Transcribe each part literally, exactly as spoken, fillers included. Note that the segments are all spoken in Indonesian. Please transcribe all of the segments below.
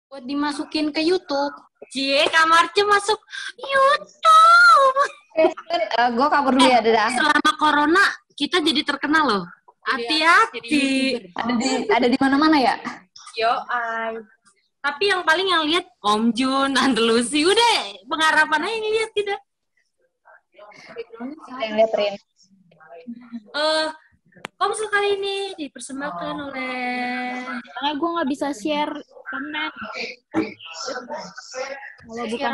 buat dimasukin ke YouTube. Cie, Kamarce masuk YouTube. Eh, uh, gue kabur dulu ya, dadah. Selama corona kita jadi terkenal loh. Hati-hati. Ada di ada di mana-mana ya? Yo, ay. Tapi yang paling yang lihat Om Jun, Tante Lucy, udah pengharapan aja yang lihat kita. Yang lihat Rin. Eh, Komsel kali ini dipersembahkan oleh. Karena gue nggak bisa share komen. Kalau bukan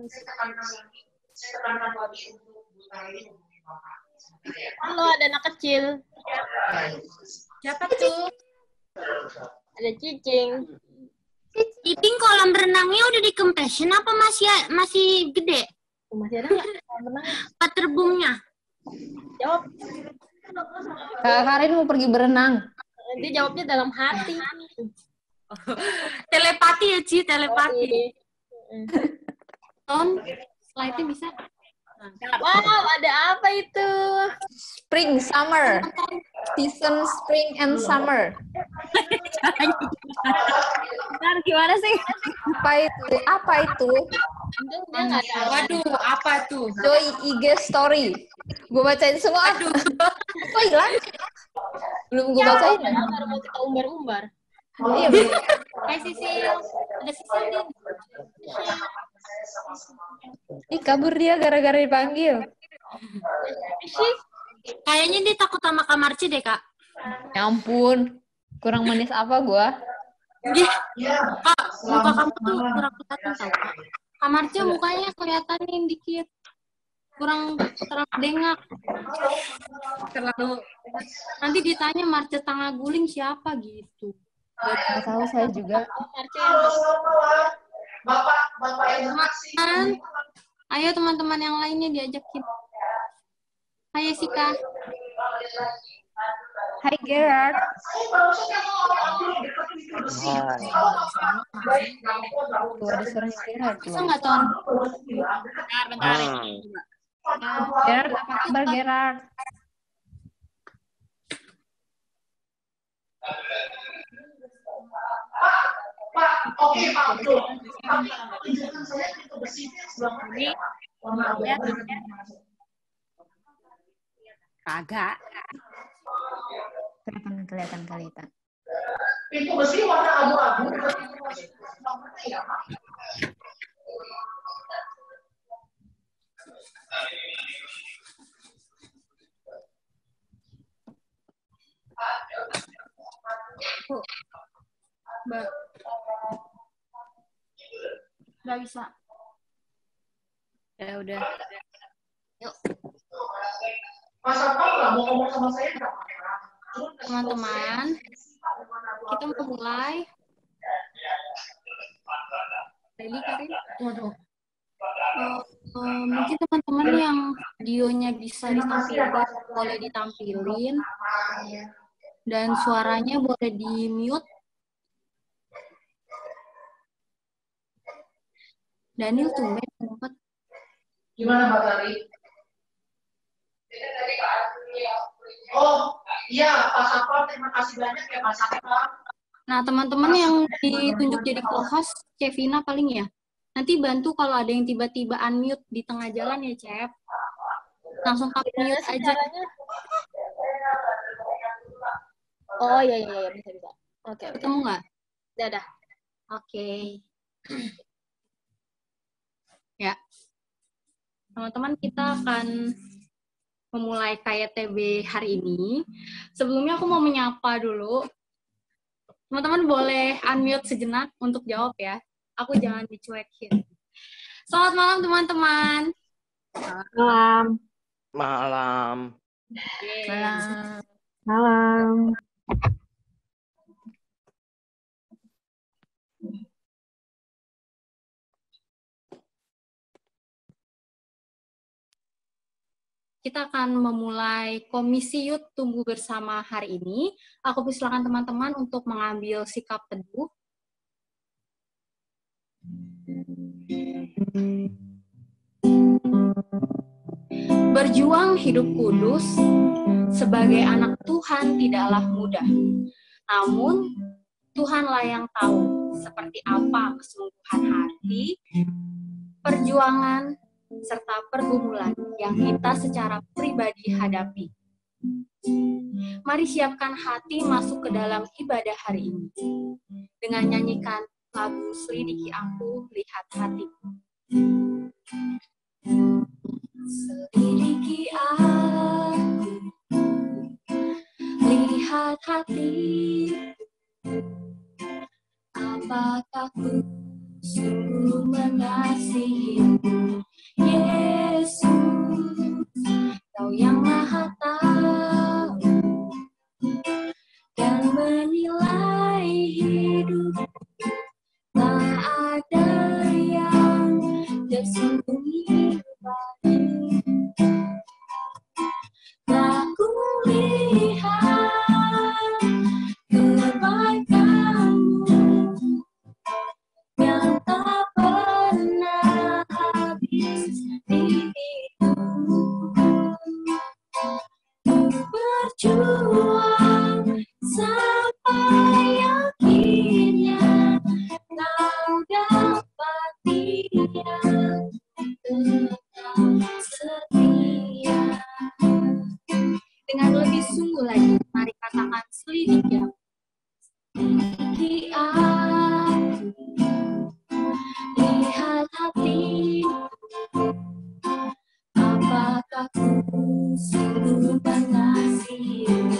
halo, ada anak kecil. Siapa tuh? Ada cicing. Iping kolam renangnya udah dikempesin apa masih masih gede? Masih ada nggak kolam renang? Waterboomnya. Jawab. Kak Karin mau pergi berenang. Nanti jawabnya dalam hati. Telepati ya, Ci, telepati. Ton, slide-nya bisa. Wow, ada apa itu? Spring, summer. Season spring and summer. Bentar, gimana sih? Apa itu? Apa itu? Untung dia nggak ada. Waduh, apa tuh? Joy I G story. Gue bacain semua. Aduh. Kok hilang? Belum gue bacain. Ya, baru mau kita umbar-umbar. Iya, belum. Kayak Sisil. Ada Sisil din. Ih, kabur dia gara-gara dipanggil. Kayaknya dia takut sama Kamarce deh, Kak. Ya ampun. Kurang manis apa gue? Iya. Kak, muka kamu tuh kurang kelihatan tau, Kak. Kamarce mukanya kelihatan nih dikit. Kurang terlalu dengak. Terlalu. Nanti ditanya Marce Tangga Guling siapa gitu. Gak tahu saya juga. Bapak, Bapak teman. Ayo teman-teman yang lainnya diajakin. Hai Sika. Hai Gerard. Tuh ada suaranya Gerard. Bisa nggak, Ton? Bentar, bentar. Gerard, apa kabar Gerard? Pak, oke Pak, betul. Tapi tunjukkan saya pintu bersihnya sebelah mana ya? Kagak. Kelihatan, kelihatan, kelihatan. Pintu besi warna abu-abu. Pintu besi sebelah mana ya, Pak? Mbak. Nggak bisa. Ya udah. Yuk. Mas apa nggak mau ngomong sama saya nggak? Teman-teman, kita mau mulai. Ready, Karin? Waduh. Uh, uh, mungkin teman-teman yang videonya bisa ditampilkan, boleh ditampilin. Dan suaranya boleh di-mute. Daniel tumben banget. Gimana Mbak Tari? Oh, iya Pak Sapor, terima kasih banyak ya Pak Sapor. Nah, teman-teman yang ditunjuk jadi co-host, Cevina paling ya. Nanti bantu kalau ada yang tiba-tiba unmute di tengah jalan ya, Cev. Langsung kamu mute aja. Oh iya iya iya bisa bisa. Oke. Okay, ketemu nggak? Dadah. Oke. Okay. Ya. Teman-teman, kita akan memulai K Y T B hari ini. Sebelumnya aku mau menyapa dulu. Teman-teman boleh unmute sejenak untuk jawab ya. Aku jangan dicuekin. Selamat malam teman-teman. Malam. Malam. Malam. Malam. Kita akan memulai Komisi Youth Tumbuh Bersama hari ini. Aku persilakan teman-teman untuk mengambil sikap teduh. Berjuang hidup kudus sebagai anak Tuhan tidaklah mudah. Namun, Tuhanlah yang tahu seperti apa kesungguhan hati, perjuangan, serta pergumulan yang kita secara pribadi hadapi. Mari siapkan hati masuk ke dalam ibadah hari ini dengan nyanyikan lagu Selidiki Aku, Lihat Hatiku. Selidiki aku, lihat hati, apakah ku sungguh mengasihimu, Yesus, Kau yang Maha Tahu dan menilai hidup, tak ada yang tersembunyi bagi. Tak kulihat kebaikanmu yang tak pernah habis di hidupku. Berjuang sampai akhirnya kau dapat dia tetap setia. Dengan lebih sungguh lagi, mari katakan selidiki aku. Selidiki aku, lihat hati, apakah ku sungguh mengasihimu,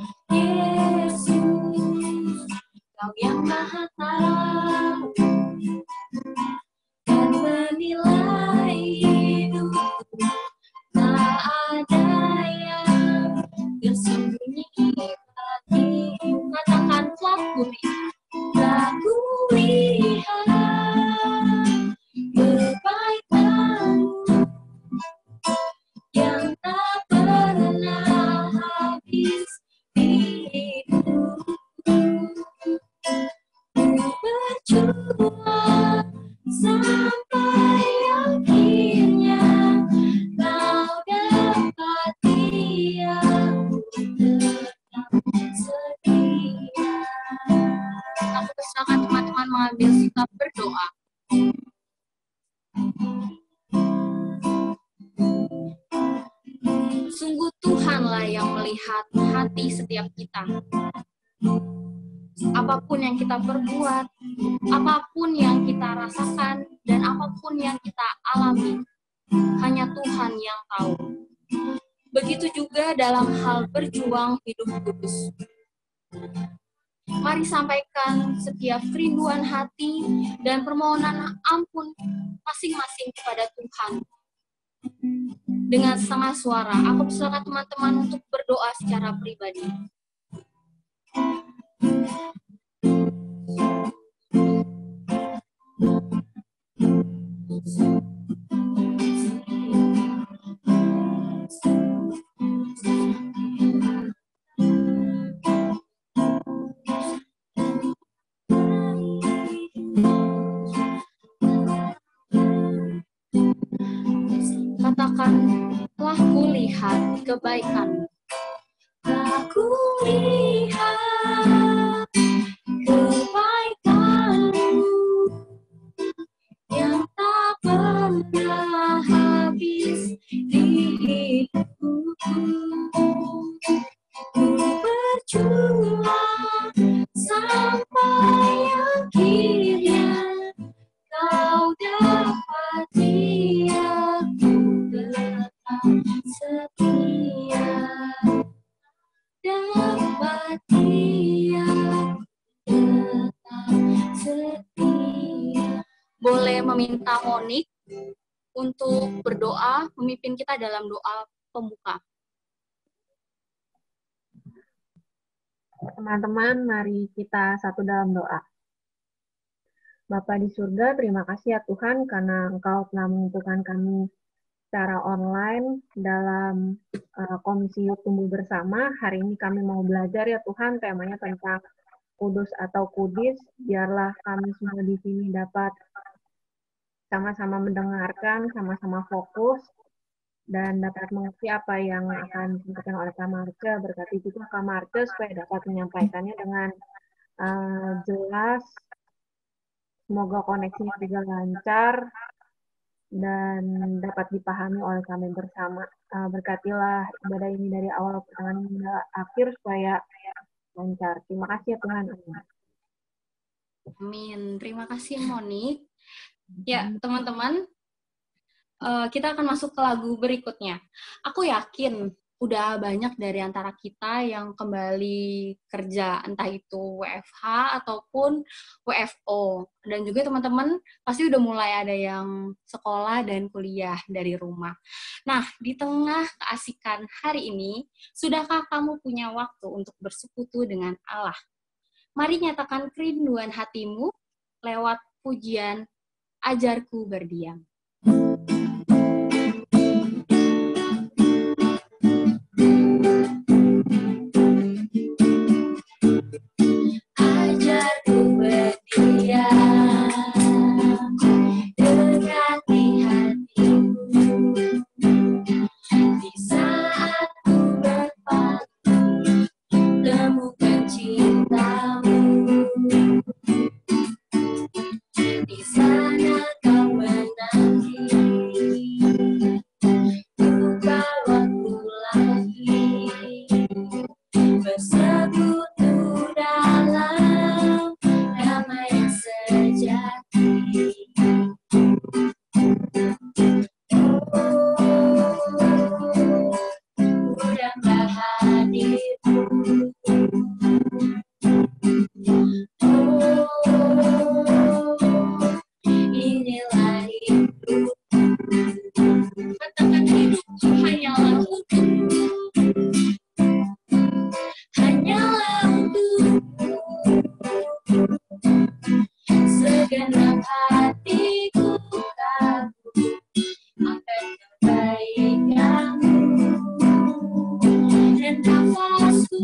Yesus, Kau yang Maha Tahu dan menilai hidupku, tak ada yang tersembunyi bagi. Katakan telah kulihat, telah kulihat kebaikanmu yang tak pernah habis di hidupku. Berjuang sampai akhirnya kau dapat dia tetap setia. Aku persilakan teman-teman mengambil sikap berdoa. Sungguh Tuhanlah yang melihat hati setiap kita. Apapun yang kita perbuat, apapun yang kita rasakan, dan apapun yang kita alami, hanya Tuhan yang tahu. Begitu juga dalam hal berjuang hidup kudus. Mari sampaikan setiap kerinduan hati dan permohonan ampun masing-masing kepada Tuhan. Dengan setengah suara, aku persilakan teman-teman untuk berdoa secara pribadi. Katakan, telah kulihat kebaikanmu. Telah kulihat kebaikanmu yang tak pernah habis di hidupku. Ku berjuang sampai akhirnya kau dapat dia tetap setia, dapat dia tetap setia. Boleh meminta Monik untuk berdoa, memimpin kita dalam doa pembuka. Teman-teman, mari kita satu dalam doa. Bapa di surga, terima kasih ya Tuhan karena Engkau telah menentukan kami secara online dalam uh, Komisi Yud Tumbuh Bersama. Hari ini kami mau belajar ya Tuhan, temanya tentang kudus atau kudis. Biarlah kami semua di sini dapat sama-sama mendengarkan, sama-sama fokus, dan dapat mengerti apa yang akan disampaikan oleh Kak Marce. Berkati juga Kak Marce supaya dapat menyampaikannya dengan uh, jelas Semoga koneksinya juga lancar dan dapat dipahami oleh kami bersama. Uh, berkatilah ibadah ini dari awal pertengahan hingga akhir supaya lancar. Terima kasih ya Tuhan. Amin. Terima kasih Monik. Ya, teman-teman, uh, kita akan masuk ke lagu berikutnya. Aku yakin udah banyak dari antara kita yang kembali kerja, entah itu W F H ataupun W F O. Dan juga teman-teman pasti udah mulai ada yang sekolah dan kuliah dari rumah. Nah, di tengah keasikan hari ini, sudahkah kamu punya waktu untuk bersekutu dengan Allah? Mari nyatakan kerinduan hatimu lewat pujian Ajarku Berdiam. Ajarku berdiam, dekati hatimu, di saat ku berpaling, temukan cintamu, di sana kau menanti, ku bawaku lagi, bersekutu dalam damai yang sejati. Oh, ku dapat hadirmu. Oh, inilah hidupku. Katakan hidupku hanyalah untukmu. Hanyalah untukmu, segenap hatiku kagum akan kebaikanmu, dan nafasku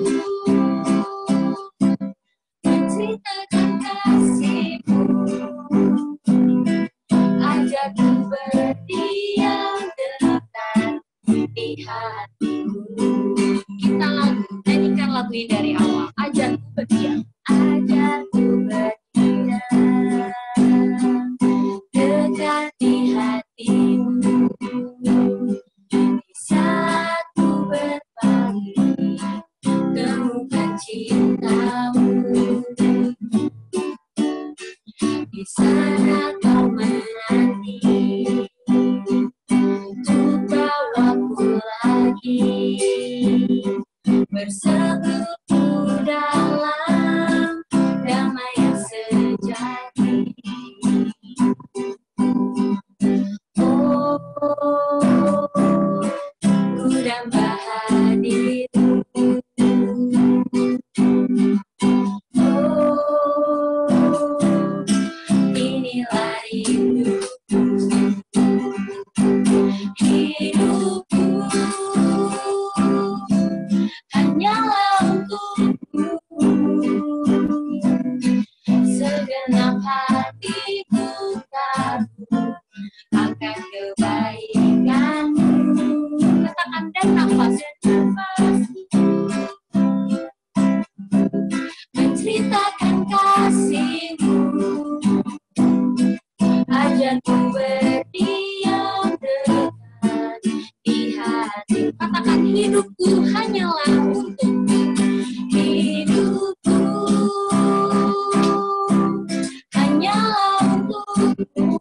menceritakan kasihmu. Ajarku berdiam dekat di hatiku. Kita lagu, nyanyikan lagu ini dari awal. Ajarku berdiam. Ajarku berdiam dekat di hatimu, di saat ku berpaling, temukan cintamu, di sana kau menanti, untuk bawaku lagi, bersekutu dalam damai yang sejati. Oh, ku dapat hadirmu. Oh, inilah hidupku. Hidupku hanyalah untukmu, segenap hatiku kagum akan kebaikanmu. Katakan dan nafas. Menceritakan kasihmu. Ajarku berdiam dekat di hati. Katakan hidupku hanyalah untukmu. Hidupku hanyalah untukmu,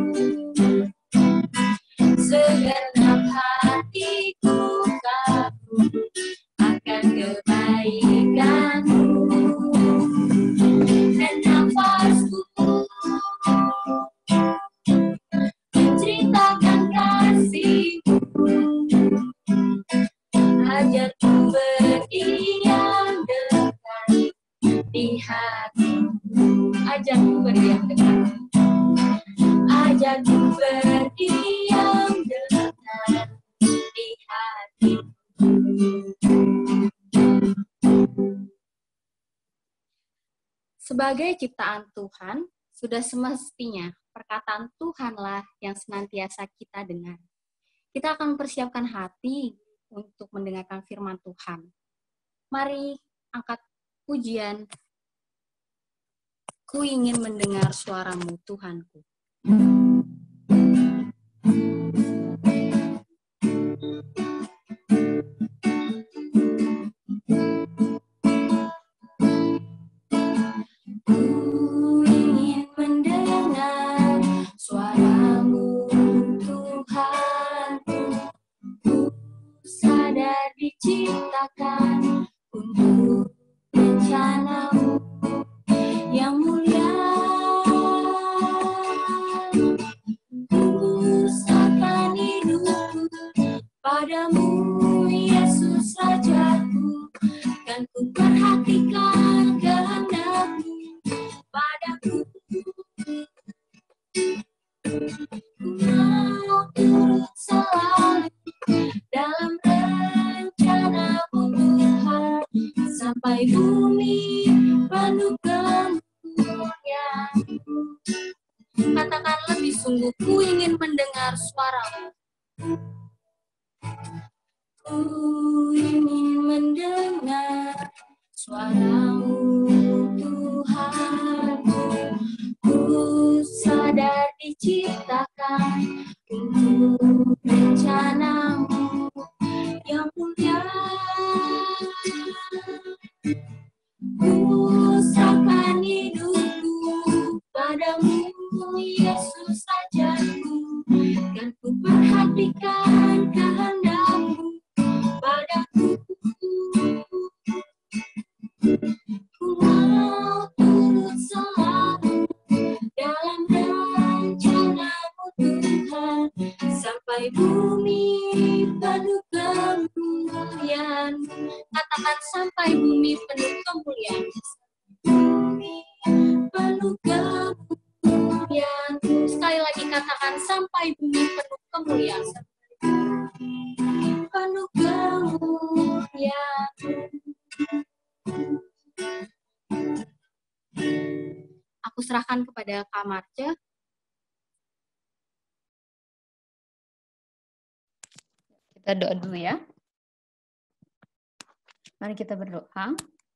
segenap hatiku kagum akan kebaikanmu, dan nafasku menceritakan kasihmu. Ajarku berdiam dekat di hatimu. Ajarku berdiam dekat. Ajarku berdiam dekat di hatimu. Sebagai ciptaan Tuhan, sudah semestinya perkataan Tuhanlah yang senantiasa kita dengar. Kita akan mempersiapkan hati untuk mendengarkan firman Tuhan. Mari angkat pujian Ku ingin mendengar suaramu, Tuhanku. Ku ingin mendengar suaramu, Tuhanku. Ku sadar diciptakan untuk rencanamu yang mulia. Ku serahkan hidupku padamu, Yesus Rajaku. Kan ku perhatikan kehendak-Mu padaku. Ku mau turut selalu dalam rencana-Mu, Tuhan, sampai bumi penuh kemuliaan-Mu. Katakan lebih sungguh, ku ingin mendengar suara-Mu. Ku ingin mendengar suara-Mu, Tuhanku. Ku sadar diciptakan untuk rencana-Mu yang mulia. Ku serahkan hidupku padamu, Yesus Rajaku. Kan ku perhatikan kehendak-Mu padaku. Ku mau turut selalu dalam rencana-Mu, Tuhan, sampai bumi penuh kemuliaan. Katakan sampai bumi penuh kemuliaan. Bumi penuh kemuliaan. Sekali lagi katakan sampai bumi penuh kemuliaan. Penuh kemuliaan. Aku serahkan kepada Kak Marce. Kita doa dulu ya. Mari kita berdoa.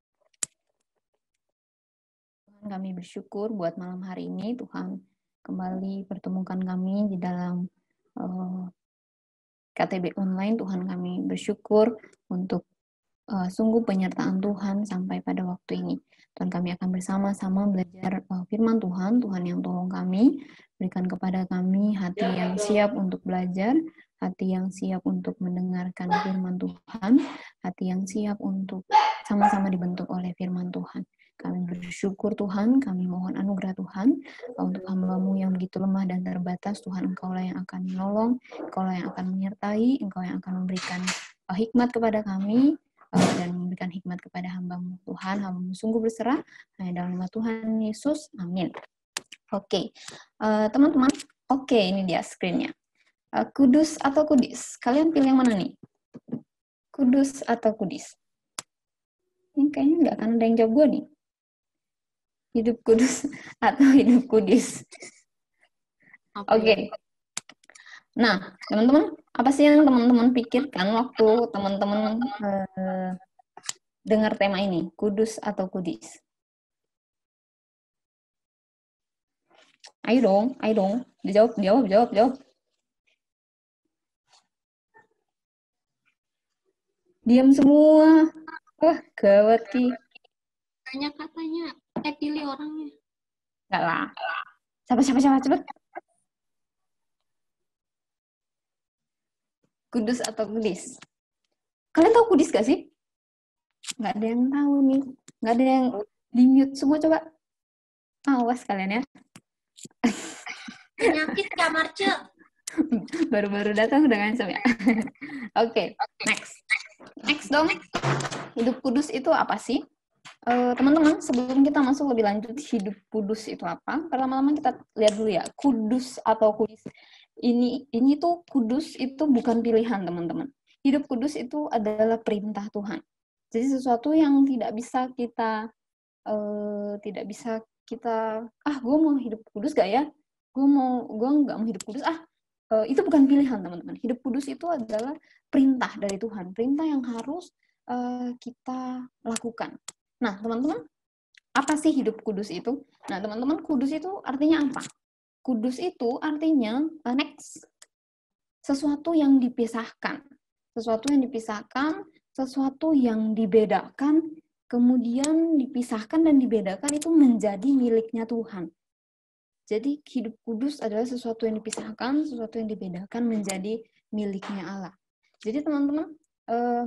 Tuhan, kami bersyukur buat malam hari ini. Tuhan kembali pertemukan kami di dalam uh, K T B online. Tuhan, kami bersyukur untuk uh, sungguh penyertaan Tuhan sampai pada waktu ini. Tuhan, kami akan bersama-sama belajar uh, firman Tuhan. Tuhan yang tolong kami, berikan kepada kami hati yang siap untuk belajar, hati yang siap untuk mendengarkan firman Tuhan, hati yang siap untuk sama-sama dibentuk oleh firman Tuhan. Kami bersyukur Tuhan, kami mohon anugerah Tuhan untuk hamba-Mu yang begitu lemah dan terbatas. Tuhan, Engkau-lah yang akan menolong, Engkau-lah yang akan menyertai, Engkau yang akan memberikan uh, hikmat kepada kami, uh, dan memberikan hikmat kepada hamba-Mu. Tuhan, hamba-Mu sungguh berserah, hanya dalam nama Tuhan Yesus, amin. Oke, okay. uh, teman-teman, oke okay, ini dia screen-nya. Uh, kudus atau kudis? Kalian pilih yang mana nih? Kudus atau kudis? Ini kayaknya nggak akan ada yang jawab gue nih. Hidup kudus atau hidup kudis? Oke. Okay. Nah, teman-teman, apa sih yang teman-teman pikirkan waktu teman-teman uh, dengar tema ini? Kudus atau kudis? Ayo dong, ayo dong. Dijawab, jawab, jawab, jawab. Diam semua. Wah, gawat Ki. Tanya katanya, eh pilih orangnya. Enggak lah. Siapa, siapa, siapa, cepet. Kudus atau kudis? Kalian tahu kudis gak sih? Nggak ada yang tahu nih. Nggak ada yang di-mute semua, coba. Awas kalian ya. Penyakit Kak Marce. Baru-baru datang udah ngancam ya. Oke, okay, next. Next dong. Hidup kudus itu apa sih? Uh, teman-teman, sebelum kita masuk lebih lanjut hidup kudus itu apa, pertama-tama kita lihat dulu ya, kudus atau kudis. Ini ini tuh kudus itu bukan pilihan, teman-teman. Hidup kudus itu adalah perintah Tuhan. Jadi sesuatu yang tidak bisa kita uh, tidak bisa kita ah gue mau hidup kudus gak ya? Gue mau gue nggak mau hidup kudus ah. Uh, itu bukan pilihan, teman-teman. Hidup kudus itu adalah perintah dari Tuhan, perintah yang harus uh, kita lakukan. Nah, teman-teman, Apa sih hidup kudus itu? Nah, teman-teman, kudus itu artinya apa? Kudus itu artinya uh, next sesuatu yang dipisahkan, sesuatu yang dipisahkan, sesuatu yang dibedakan, kemudian dipisahkan dan dibedakan itu menjadi miliknya Tuhan. Jadi hidup kudus adalah sesuatu yang dipisahkan, sesuatu yang dibedakan menjadi miliknya Allah. Jadi teman-teman, uh,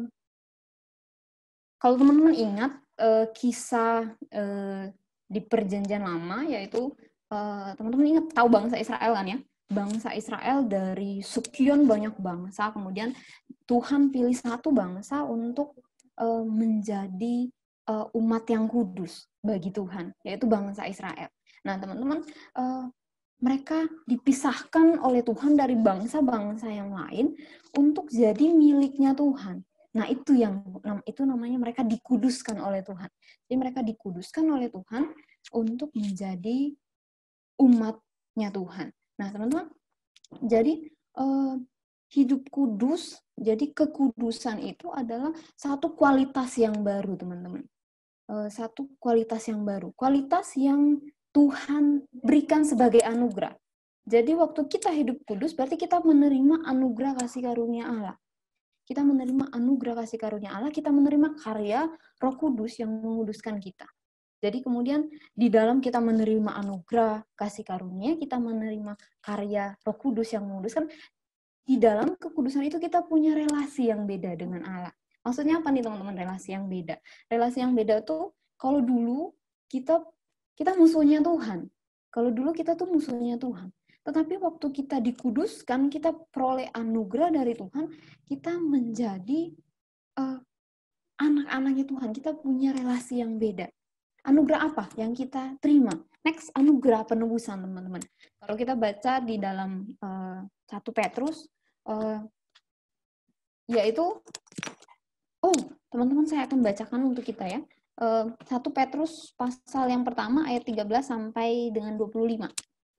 kalau teman-teman ingat uh, kisah uh, di Perjanjian Lama, yaitu uh, teman-teman ingat tahu bangsa Israel kan ya? Bangsa Israel dari sekian banyak bangsa, kemudian Tuhan pilih satu bangsa untuk uh, menjadi uh, umat yang kudus bagi Tuhan, yaitu bangsa Israel. Nah, teman-teman, uh, mereka dipisahkan oleh Tuhan dari bangsa-bangsa yang lain untuk jadi miliknya Tuhan. Nah, itu yang itu namanya mereka dikuduskan oleh Tuhan. Jadi mereka dikuduskan oleh Tuhan untuk menjadi umatnya Tuhan. Nah, teman-teman, jadi eh, hidup kudus, jadi kekudusan itu adalah satu kualitas yang baru, teman-teman. Eh, satu kualitas yang baru, kualitas yang Tuhan berikan sebagai anugerah. Jadi waktu kita hidup kudus, berarti kita menerima anugerah kasih karunia Allah. Kita menerima anugerah kasih karunia Allah, kita menerima karya Roh Kudus yang menguduskan kita. Jadi kemudian di dalam kita menerima anugerah kasih karunia, kita menerima karya Roh Kudus yang menguduskan, di dalam kekudusan itu kita punya relasi yang beda dengan Allah. Maksudnya apa nih teman-teman, relasi yang beda? Relasi yang beda tuh kalau dulu kita kita musuhnya Tuhan. Kalau dulu kita tuh musuhnya Tuhan. Tetapi waktu kita dikuduskan, kita peroleh anugerah dari Tuhan, kita menjadi uh, anak-anaknya Tuhan. Kita punya relasi yang beda. Anugerah apa yang kita terima? Next, anugerah penebusan, teman-teman. Kalau kita baca di dalam uh, satu Petrus, uh, yaitu, oh, teman-teman saya akan bacakan untuk kita ya. Uh, satu Petrus pasal yang pertama ayat tiga belas sampai dengan dua puluh lima.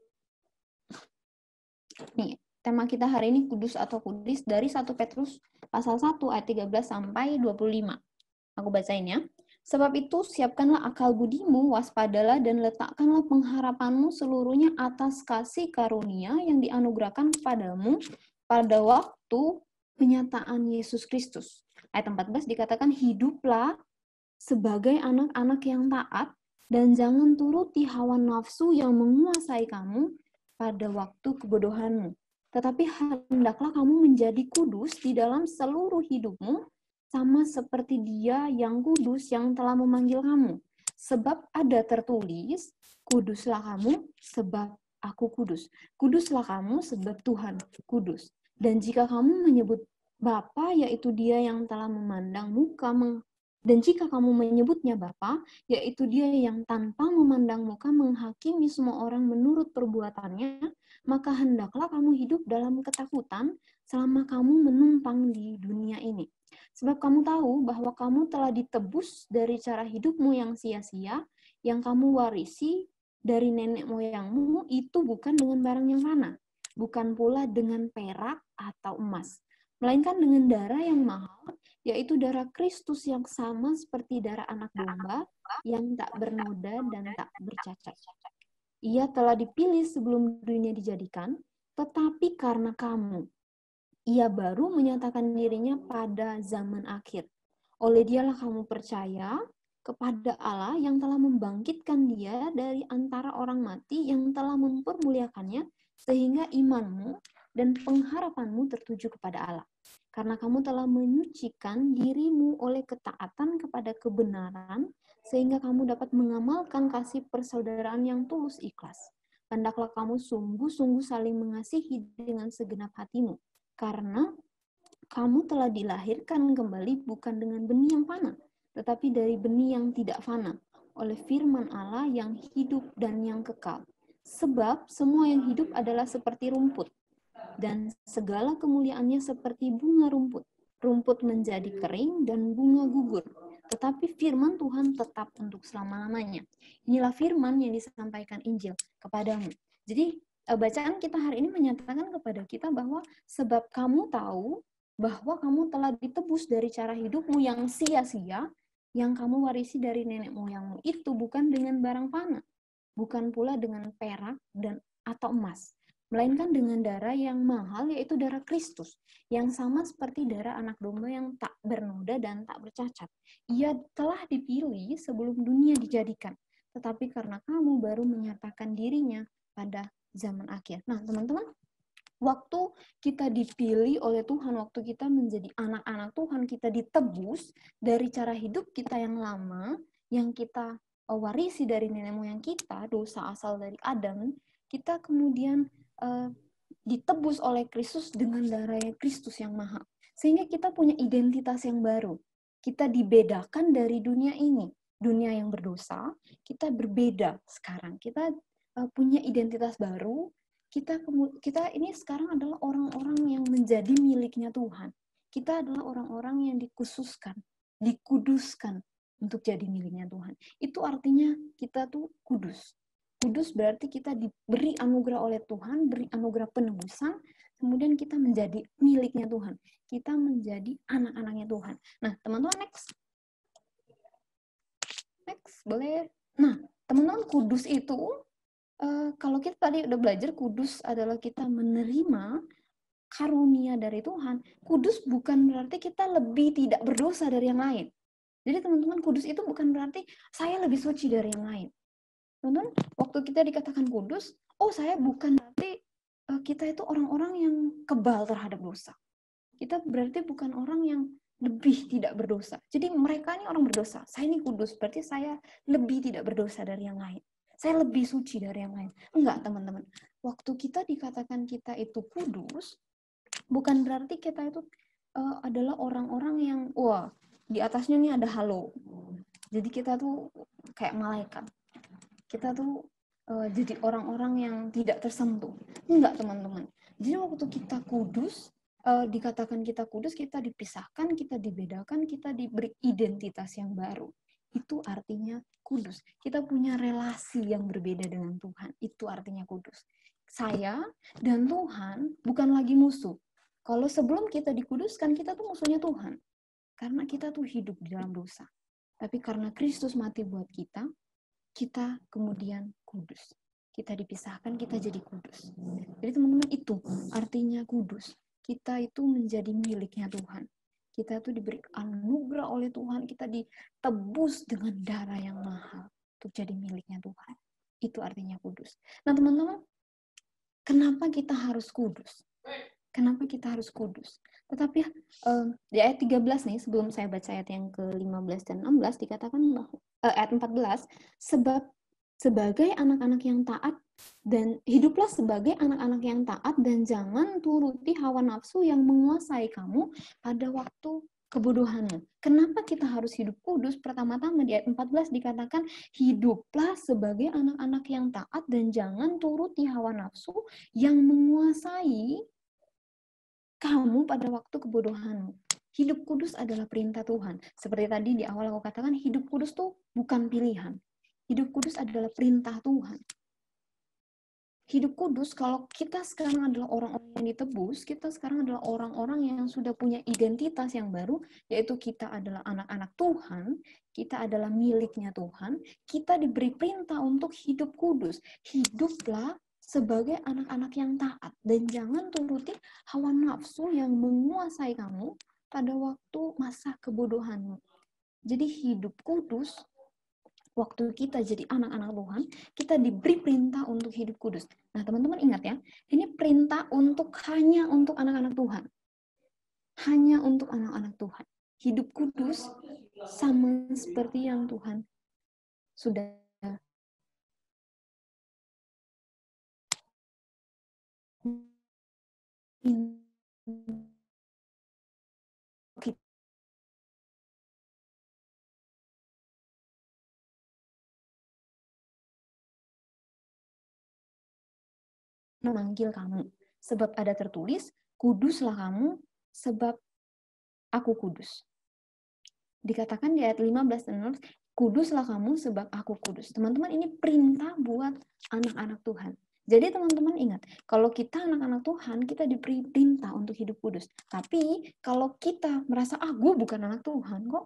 Nih, tema kita hari ini kudus atau kudis dari satu Petrus pasal satu ayat tiga belas sampai dua puluh lima. Aku bacain ya. Sebab itu siapkanlah akal budimu, waspadalah dan letakkanlah pengharapanmu seluruhnya atas kasih karunia yang dianugerahkan kepadamu pada waktu penyataan Yesus Kristus. Ayat empat belas dikatakan, hiduplah sebagai anak-anak yang taat dan jangan turuti hawa nafsu yang menguasai kamu pada waktu kebodohanmu. Tetapi hendaklah kamu menjadi kudus di dalam seluruh hidupmu, sama seperti Dia yang kudus yang telah memanggil kamu. Sebab ada tertulis, kuduslah kamu sebab aku kudus. Kuduslah kamu sebab Tuhan kudus. Dan jika kamu menyebut Bapa, yaitu Dia yang telah memandang muka, meng Dan jika kamu menyebutnya Bapa, yaitu Dia yang tanpa memandang muka menghakimi semua orang menurut perbuatannya, maka hendaklah kamu hidup dalam ketakutan selama kamu menumpang di dunia ini. Sebab kamu tahu bahwa kamu telah ditebus dari cara hidupmu yang sia-sia, yang kamu warisi dari nenek moyangmu, itu bukan dengan barang yang fana, bukan pula dengan perak atau emas, melainkan dengan darah yang mahal, yaitu darah Kristus yang sama seperti darah anak domba yang tak bernoda dan tak bercacat. Ia telah dipilih sebelum dunia dijadikan, tetapi karena kamu, Ia baru menyatakan dirinya pada zaman akhir. Oleh Dialah kamu percaya kepada Allah yang telah membangkitkan Dia dari antara orang mati, yang telah mempermuliakannya, sehingga imanmu dan pengharapanmu tertuju kepada Allah. Karena kamu telah menyucikan dirimu oleh ketaatan kepada kebenaran, sehingga kamu dapat mengamalkan kasih persaudaraan yang tulus ikhlas. Hendaklah kamu sungguh-sungguh saling mengasihi dengan segenap hatimu, karena kamu telah dilahirkan kembali bukan dengan benih yang fana, tetapi dari benih yang tidak fana, oleh firman Allah yang hidup dan yang kekal. Sebab semua yang hidup adalah seperti rumput, dan segala kemuliaannya seperti bunga rumput. Rumput menjadi kering dan bunga gugur, tetapi firman Tuhan tetap untuk selama-lamanya. Inilah firman yang disampaikan Injil kepadamu. Jadi bacaan kita hari ini menyatakan kepada kita bahwa sebab kamu tahu bahwa kamu telah ditebus dari cara hidupmu yang sia-sia, yang kamu warisi dari nenek moyangmu itu bukan dengan barang fana, bukan pula dengan perak dan atau emas, melainkan dengan darah yang mahal, yaitu darah Kristus, yang sama seperti darah anak domba yang tak bernoda dan tak bercacat. Ia telah dipilih sebelum dunia dijadikan, tetapi karena kamu baru menyatakan dirinya pada zaman akhir. Nah, teman-teman, waktu kita dipilih oleh Tuhan, waktu kita menjadi anak-anak Tuhan, kita ditebus dari cara hidup kita yang lama, yang kita warisi dari nenek moyang kita, dosa asal dari Adam, kita kemudian uh, ditebus oleh Kristus dengan darah Kristus yang mahal. Sehingga kita punya identitas yang baru. Kita dibedakan dari dunia ini. Dunia yang berdosa, kita berbeda sekarang. Kita uh, punya identitas baru. Kita kita ini sekarang adalah orang-orang yang menjadi miliknya Tuhan. Kita adalah orang-orang yang dikhususkan, dikuduskan untuk jadi miliknya Tuhan. Itu artinya kita tuh kudus. Kudus berarti kita diberi anugerah oleh Tuhan, beri anugerah penebusan, kemudian kita menjadi miliknya Tuhan. Kita menjadi anak-anaknya Tuhan. Nah, teman-teman, next. Next, boleh. Nah, teman-teman, kudus itu, uh, kalau kita tadi udah belajar, kudus adalah kita menerima karunia dari Tuhan. Kudus bukan berarti kita lebih tidak berdosa dari yang lain. Jadi teman-teman, kudus itu bukan berarti saya lebih suci dari yang lain. Teman-teman, waktu kita dikatakan kudus, oh saya bukan berarti uh, kita itu orang-orang yang kebal terhadap dosa. Kita berarti bukan orang yang lebih tidak berdosa. Jadi mereka ini orang berdosa. Saya ini kudus, berarti saya lebih tidak berdosa dari yang lain. Saya lebih suci dari yang lain. Enggak, teman-teman. Waktu kita dikatakan kita itu kudus, bukan berarti kita itu uh, adalah orang-orang yang, wah, di atasnya nih ada halo. Jadi kita tuh kayak malaikat. Kita tuh uh, jadi orang-orang yang tidak tersentuh. Enggak, teman-teman. Jadi waktu kita kudus, uh, dikatakan kita kudus, kita dipisahkan, kita dibedakan, kita diberi identitas yang baru. Itu artinya kudus. Kita punya relasi yang berbeda dengan Tuhan. Itu artinya kudus. Saya dan Tuhan bukan lagi musuh. Kalau sebelum kita dikuduskan, kita tuh musuhnya Tuhan. Karena kita tuh hidup di dalam dosa. Tapi karena Kristus mati buat kita, kita kemudian kudus. Kita dipisahkan, kita jadi kudus. Jadi teman-teman, itu artinya kudus. Kita itu menjadi miliknya Tuhan. Kita tuh diberi anugerah oleh Tuhan. Kita ditebus dengan darah yang mahal untuk jadi miliknya Tuhan. Itu artinya kudus. Nah teman-teman, kenapa kita harus kudus? Kenapa kita harus kudus? Tetapi uh, di ayat tiga belas nih, sebelum saya baca ayat yang ke lima belas dan enam belas, dikatakan bahwa, uh, ayat empat belas, sebab sebagai anak-anak yang taat, dan hiduplah sebagai anak-anak yang taat, dan jangan turuti hawa nafsu yang menguasai kamu pada waktu kebodohanmu. Kenapa kita harus hidup kudus? Pertama-tama di ayat empat belas dikatakan, hiduplah sebagai anak-anak yang taat, dan jangan turuti hawa nafsu yang menguasai kamu pada waktu kebodohanmu. Hidup kudus adalah perintah Tuhan. Seperti tadi di awal aku katakan, hidup kudus tuh bukan pilihan. Hidup kudus adalah perintah Tuhan. Hidup kudus, kalau kita sekarang adalah orang-orang yang ditebus, kita sekarang adalah orang-orang yang sudah punya identitas yang baru, yaitu kita adalah anak-anak Tuhan, kita adalah miliknya Tuhan, kita diberi perintah untuk hidup kudus. Hiduplah sebagai anak-anak yang taat, dan jangan turuti hawa nafsu yang menguasai kamu pada waktu masa kebodohanmu. Jadi hidup kudus, waktu kita jadi anak-anak Tuhan, kita diberi perintah untuk hidup kudus. Nah teman-teman ingat ya, ini perintah untuk hanya untuk anak-anak Tuhan. Hanya untuk anak-anak Tuhan. Hidup kudus sama seperti yang Tuhan sudah memanggil kamu. Sebab ada tertulis, kuduslah kamu sebab aku kudus. Dikatakan di ayat lima belas dan enam belas, kuduslah kamu sebab aku kudus. Teman-teman, ini perintah buat anak-anak Tuhan. Jadi teman-teman ingat, kalau kita anak-anak Tuhan, kita diberi perintah untuk hidup kudus. Tapi kalau kita merasa, ah gue bukan anak Tuhan kok,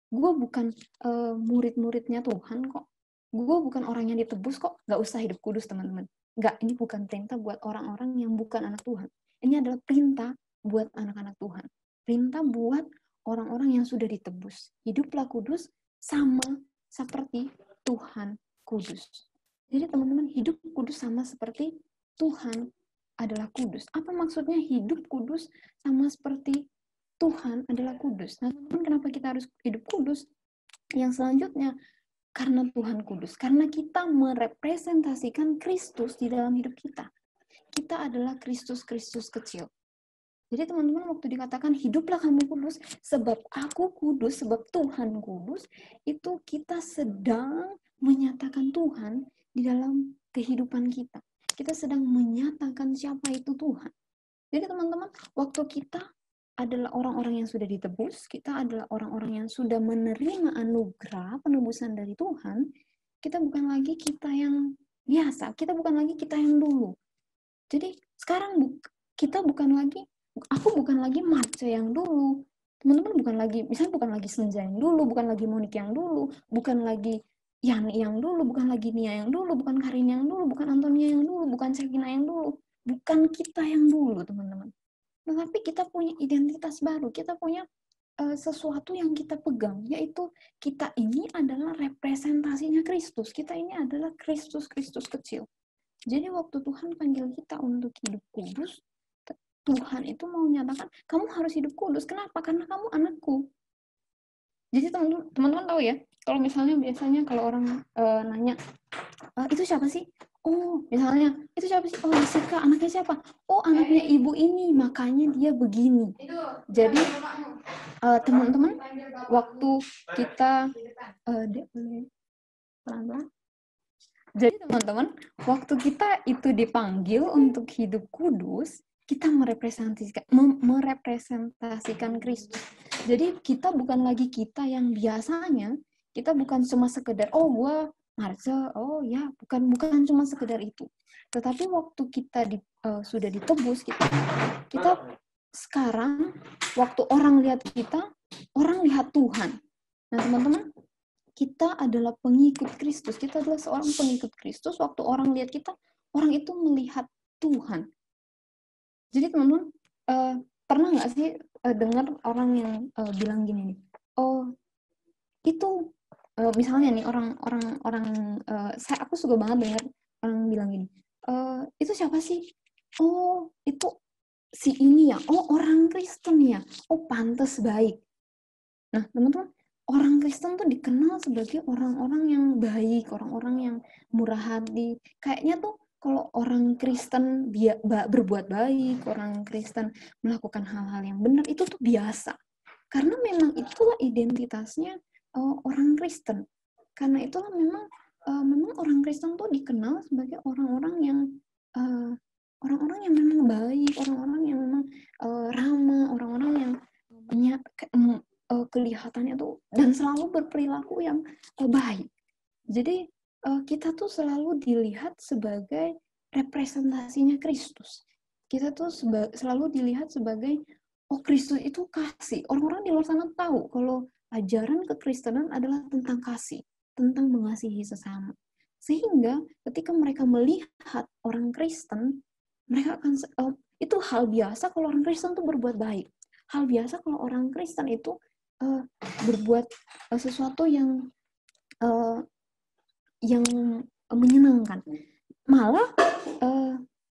gue bukan uh, murid-muridnya Tuhan kok. Gue bukan orang yang ditebus kok, gak usah hidup kudus teman-teman. Gak, ini bukan perintah buat orang-orang yang bukan anak Tuhan. Ini adalah perintah buat anak-anak Tuhan. Perintah buat orang-orang yang sudah ditebus. Hiduplah kudus sama seperti Tuhan kudus. Jadi teman-teman, hidup kudus sama seperti Tuhan adalah kudus. Apa maksudnya hidup kudus sama seperti Tuhan adalah kudus? Nah, teman-teman, kenapa kita harus hidup kudus? Yang selanjutnya, karena Tuhan kudus. Karena kita merepresentasikan Kristus di dalam hidup kita. Kita adalah Kristus-Kristus kecil. Jadi teman-teman, waktu dikatakan hiduplah kamu kudus, sebab aku kudus, sebab Tuhan kudus, itu kita sedang menyatakan Tuhan di dalam kehidupan kita. Kita sedang menyatakan siapa itu Tuhan. Jadi teman-teman, waktu kita adalah orang-orang yang sudah ditebus, kita adalah orang-orang yang sudah menerima anugerah penebusan dari Tuhan, kita bukan lagi kita yang biasa, kita bukan lagi kita yang dulu. Jadi sekarang kita bukan lagi, aku bukan lagi Marce yang dulu, teman-teman bukan lagi, misalnya bukan lagi Senja yang dulu, bukan lagi Monik yang dulu, bukan lagi Yani yang dulu, bukan lagi Nia yang dulu, bukan Karin yang dulu, bukan Antonia yang dulu, bukan Sekina yang dulu, bukan kita yang dulu, teman-teman. Tetapi kita punya identitas baru, kita punya uh, sesuatu yang kita pegang, yaitu kita ini adalah representasinya Kristus, kita ini adalah Kristus-Kristus kecil. Jadi waktu Tuhan panggil kita untuk hidup kudus, Tuhan itu mau menyatakan, kamu harus hidup kudus. Kenapa? Karena kamu anakku. Jadi teman-teman tahu ya, kalau misalnya biasanya kalau orang uh, nanya, e, itu siapa sih? Oh, misalnya, itu siapa sih? Oh, Jessica, anaknya siapa? Oh, anaknya ibu ini, makanya dia begini. Jadi, uh, teman-teman, waktu kita, uh, pelan-pelan. Jadi, teman-teman, waktu kita itu dipanggil untuk hidup kudus, kita merepresentasikan, merepresentasikan Kristus. Jadi, kita bukan lagi kita yang biasanya, kita bukan cuma sekedar, oh, gue Marce, oh ya, bukan bukan cuma sekedar itu. Tetapi waktu kita di, uh, sudah ditebus, kita, kita sekarang, waktu orang lihat kita, orang lihat Tuhan. Nah teman-teman, kita adalah pengikut Kristus. Kita adalah seorang pengikut Kristus. Waktu orang lihat kita, orang itu melihat Tuhan. Jadi teman-teman, uh, pernah nggak sih uh, dengar orang yang uh, bilang gini nih, oh itu Uh, misalnya nih orang-orang orang uh, saya aku suka banget dengar orang bilang gini, uh, itu siapa sih? Oh itu si ini ya, oh orang Kristen ya, oh pantas baik. Nah teman-teman, orang Kristen tuh dikenal sebagai orang-orang yang baik, orang-orang yang murah hati. Kayaknya tuh kalau orang Kristen bi- berbuat baik, orang Kristen melakukan hal-hal yang benar itu tuh biasa, karena memang itulah identitasnya Uh, orang Kristen. Karena itulah memang uh, memang orang Kristen tuh dikenal sebagai orang-orang yang uh, orang-orang yang memang baik, orang-orang yang memang uh, ramah, orang-orang yang punya ke, uh, kelihatannya tuh dan selalu berperilaku yang uh, baik. Jadi uh, kita tuh selalu dilihat sebagai representasinya Kristus. Kita tuh seba- selalu dilihat sebagai oh Kristus itu kasih. Orang-orang di luar sana tahu kalau ajaran kekristenan adalah tentang kasih, tentang mengasihi sesama. Sehingga ketika mereka melihat orang Kristen, mereka akan uh, itu hal biasa kalau orang Kristen itu berbuat baik. Hal biasa kalau orang Kristen itu uh, berbuat uh, sesuatu yang uh, yang menyenangkan. Malah uh,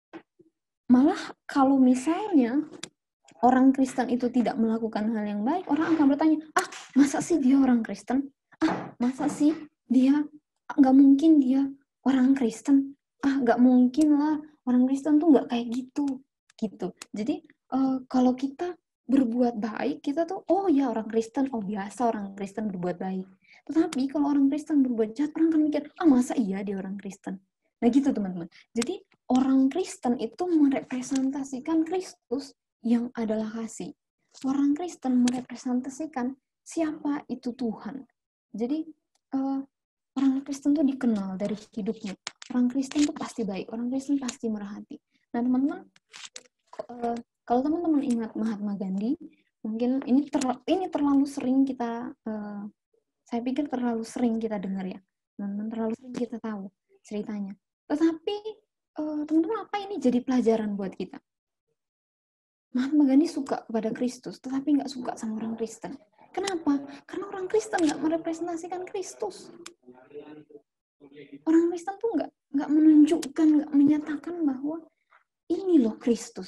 malah kalau misalnya orang Kristen itu tidak melakukan hal yang baik, orang akan bertanya, ah masa sih dia orang Kristen? Ah masa sih dia, nggak mungkin dia orang Kristen? Ah nggak mungkin lah, orang Kristen tuh nggak kayak gitu. gitu. Jadi uh, kalau kita berbuat baik, kita tuh, oh ya orang Kristen, oh biasa orang Kristen berbuat baik. Tetapi kalau orang Kristen berbuat jahat, orang akan mikir, ah masa iya dia orang Kristen? Nah gitu teman-teman. Jadi orang Kristen itu merepresentasikan Kristus yang adalah kasih. Orang Kristen merepresentasikan siapa itu Tuhan. Jadi uh, orang Kristen tuh dikenal dari hidupnya. Orang Kristen tuh pasti baik. Orang Kristen pasti murah hati. Nah teman-teman, uh, kalau teman-teman ingat Mahatma Gandhi, mungkin ini ter, ini terlalu sering kita uh, Saya pikir terlalu sering kita dengar ya, teman-teman, terlalu sering kita tahu ceritanya. Tetapi uh, teman-teman, apa ini jadi pelajaran buat kita? Mahatma Gandhi suka kepada Kristus, tetapi nggak suka sama orang Kristen. Kenapa? Karena orang Kristen nggak merepresentasikan Kristus. Orang Kristen tuh nggak nggak menunjukkan, nggak menyatakan bahwa ini loh Kristus.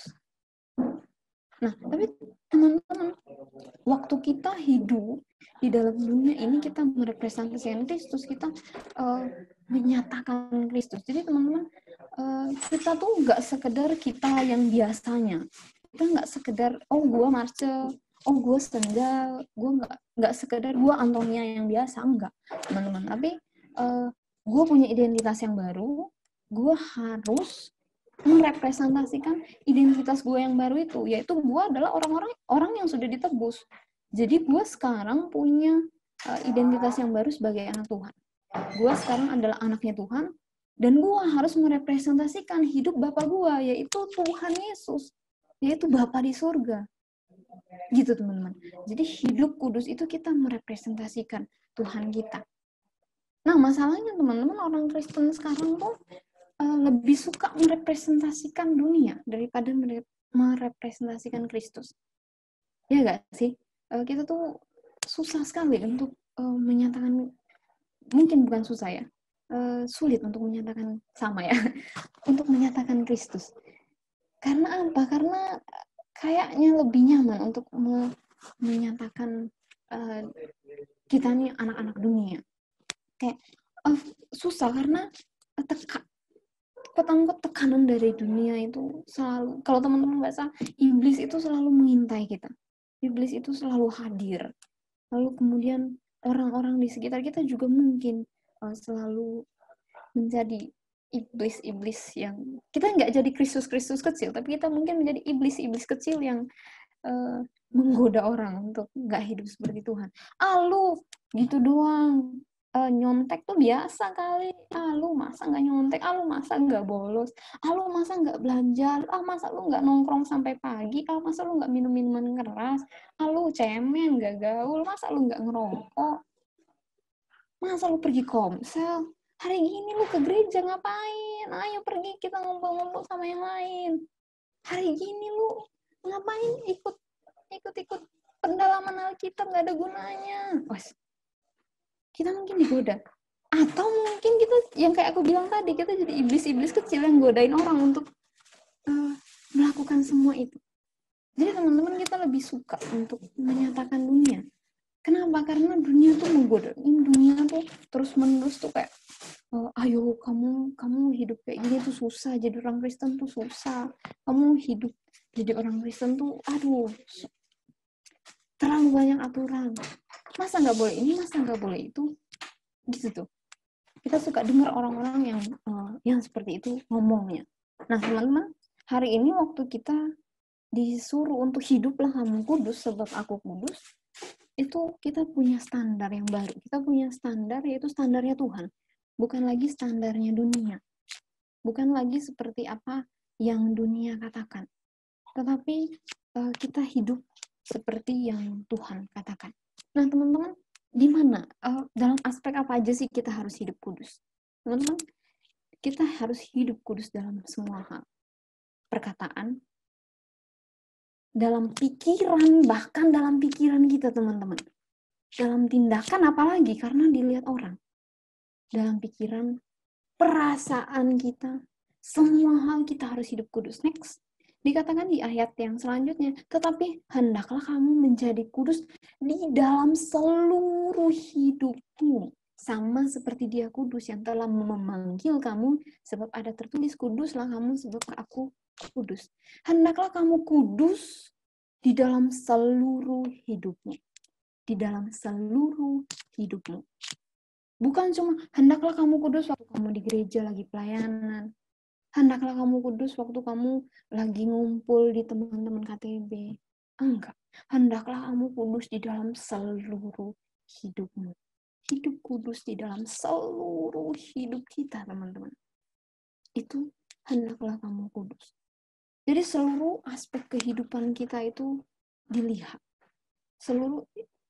Nah, tapi teman-teman, waktu kita hidup di dalam dunia ini, kita merepresentasikan Kristus, kita uh, menyatakan Kristus. Jadi teman-teman, uh, kita tuh nggak sekedar kita yang biasanya. Kita nggak sekedar, oh gue marce, oh gue sendal, gue nggak nggak sekedar gue Antonia yang biasa, enggak, teman-teman. Tapi uh, gue punya identitas yang baru, gue harus merepresentasikan identitas gue yang baru itu, yaitu gue adalah orang-orang orang yang sudah ditebus. Jadi gue sekarang punya uh, identitas yang baru sebagai anak Tuhan. Gue sekarang adalah anaknya Tuhan, dan gue harus merepresentasikan hidup Bapa gue, yaitu Tuhan Yesus, yaitu Bapa di surga. Gitu teman-teman. Jadi hidup kudus itu kita merepresentasikan Tuhan kita. Nah masalahnya teman-teman, orang Kristen sekarang tuh uh, lebih suka merepresentasikan dunia daripada merepresentasikan Kristus. Ya nggak sih? Uh, kita tuh susah sekali untuk uh, menyatakan, mungkin bukan susah ya, uh, sulit untuk menyatakan sama ya, untuk menyatakan Kristus. Karena apa? Karena kayaknya lebih nyaman untuk me- menyatakan uh, kita nih anak-anak dunia. Kayak uh, susah karena teka, ketangkut tekanan dari dunia itu selalu, kalau teman-teman baca, iblis itu selalu mengintai kita. Iblis itu selalu hadir. Lalu kemudian orang-orang di sekitar kita juga mungkin uh, selalu menjadi iblis-iblis yang, kita nggak jadi Kristus-Kristus kecil, tapi kita mungkin menjadi iblis-iblis kecil yang uh, menggoda orang untuk nggak hidup seperti Tuhan. Ah lu gitu doang, uh, nyontek tuh biasa kali. Ah lu masa nggak nyontek? Ah lu masa nggak bolos? Ah lu masa nggak belanja? Ah masa lu nggak nongkrong sampai pagi? Ah masa lu nggak minum minuman keras? Ah lu cemen, nggak gaul? Masa lu nggak ngerokok? Masa lu pergi komsel? Hari gini lu ke gereja ngapain? Ayo pergi kita ngumpul-ngumpul sama yang lain. Hari gini lu ngapain ikut ikut-ikut pendalaman Alkitab, nggak ada gunanya. Wes, kita mungkin digoda. Atau mungkin kita, yang kayak aku bilang tadi, kita jadi iblis-iblis kecil yang godain orang untuk uh, melakukan semua itu. Jadi teman-teman, kita lebih suka untuk menyatakan dunia. Kenapa? Karena dunia tuh menggoda. Ini dunia tuh terus-menerus tuh kayak, oh, ayo kamu kamu hidup kayak gini tuh susah, jadi orang Kristen tuh susah. Kamu hidup jadi orang Kristen tuh, aduh, terlalu banyak aturan. Masa nggak boleh ini, masa nggak boleh itu, gitu tuh. Kita suka dengar orang-orang yang uh, yang seperti itu ngomongnya. Nah teman-teman, hari ini waktu kita disuruh untuk hiduplah kamu kudus sebab aku kudus, itu kita punya standar yang baru. Kita punya standar, yaitu standarnya Tuhan. Bukan lagi standarnya dunia. Bukan lagi seperti apa yang dunia katakan. Tetapi uh, kita hidup seperti yang Tuhan katakan. Nah teman-teman, di mana? Uh, dalam aspek apa aja sih kita harus hidup kudus? Teman-teman, kita harus hidup kudus dalam semua hal. Perkataan, dalam pikiran, bahkan dalam pikiran kita teman-teman. Dalam tindakan apalagi, karena dilihat orang. Dalam pikiran, perasaan kita, semua hal kita harus hidup kudus. Next, dikatakan di ayat yang selanjutnya, tetapi hendaklah kamu menjadi kudus di dalam seluruh hidupmu. Sama seperti Dia kudus yang telah memanggil kamu, sebab ada tertulis, kuduslah kamu sebab aku kudus. Hendaklah kamu kudus di dalam seluruh hidupmu. Di dalam seluruh hidupmu. Bukan cuma hendaklah kamu kudus waktu kamu di gereja lagi pelayanan. Hendaklah kamu kudus waktu kamu lagi ngumpul di teman-teman K T B. Enggak. Hendaklah kamu kudus di dalam seluruh hidupmu. Hidup kudus di dalam seluruh hidup kita, teman-teman. Itu hendaklah kamu kudus. Jadi seluruh aspek kehidupan kita itu dilihat. Seluruh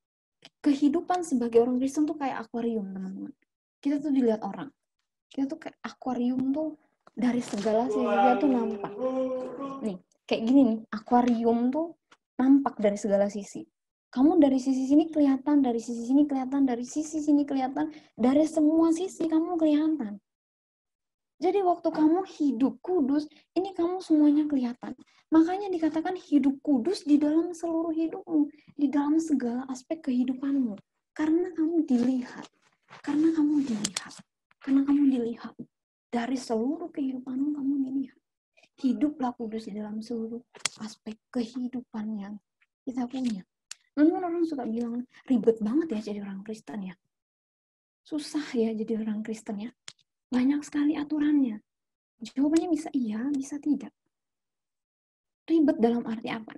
kehidupan sebagai orang Kristen tuh kayak akuarium, teman-teman. Kita tuh dilihat orang. Kita tuh kayak akuarium tuh dari segala sisi dia tuh nampak. Nih, kayak gini nih, akuarium tuh nampak dari segala sisi. Kamu dari sisi sini kelihatan, dari sisi sini kelihatan, dari sisi sini kelihatan, dari semua sisi kamu kelihatan. Jadi waktu kamu hidup kudus, ini kamu semuanya kelihatan. Makanya dikatakan hidup kudus di dalam seluruh hidupmu, di dalam segala aspek kehidupanmu. Karena kamu dilihat, karena kamu dilihat, karena kamu dilihat. Dari seluruh kehidupanmu kamu dilihat. Hiduplah kudus di dalam seluruh aspek kehidupan yang kita punya. Teman-teman, orang suka bilang, ribet banget ya jadi orang Kristen ya. Susah ya jadi orang Kristen ya. Banyak sekali aturannya. Jawabannya bisa iya, bisa tidak. Ribet dalam arti apa?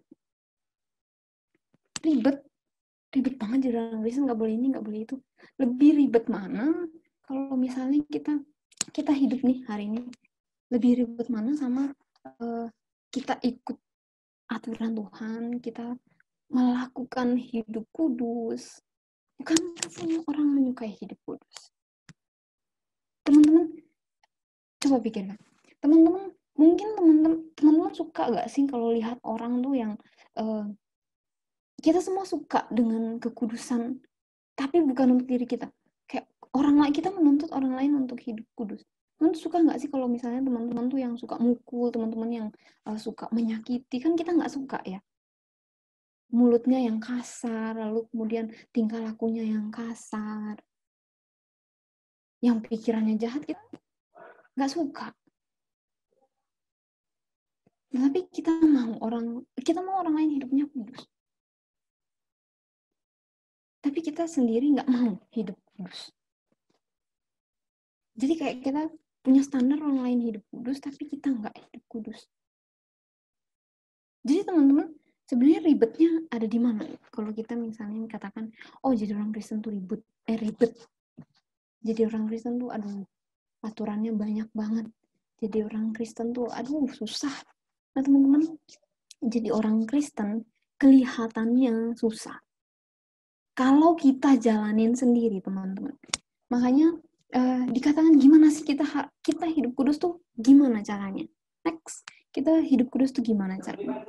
Ribet, ribet banget jadi orang Kristen, nggak boleh ini, nggak boleh itu. Lebih ribet mana kalau misalnya kita kita hidup nih hari ini, lebih ribet mana sama uh, kita ikut aturan Tuhan, kita melakukan hidup kudus. Bukan semua orang menyukai hidup kudus. Teman-teman, coba pikirkan. Teman-teman, mungkin teman-teman teman-teman suka gak sih kalau lihat orang tuh yang uh, kita semua suka dengan kekudusan, tapi bukan untuk diri kita. Kayak orang lain, kita menuntut orang lain untuk hidup kudus. Teman suka nggak sih kalau misalnya teman-teman tuh yang suka mukul, teman-teman yang uh, suka menyakiti, kan kita nggak suka ya. Mulutnya yang kasar, lalu kemudian tingkah lakunya yang kasar, yang pikirannya jahat, kita nggak suka. Tapi kita mau orang, kita mau orang lain hidupnya kudus. Tapi kita sendiri nggak mau hidup kudus. Jadi kayak kita punya standar orang lain hidup kudus, tapi kita nggak hidup kudus. Jadi teman-teman, sebenarnya ribetnya ada di mana? Kalau kita misalnya katakan, oh jadi orang Kristen tuh ribet, eh ribet. Jadi orang Kristen tuh, aduh, aturannya banyak banget. Jadi orang Kristen tuh, aduh, susah. Nah teman-teman, jadi orang Kristen kelihatannya susah. Kalau kita jalanin sendiri, teman-teman. Makanya uh, dikatakan gimana sih kita kita hidup kudus tuh gimana caranya? Next, kita hidup kudus tuh gimana caranya?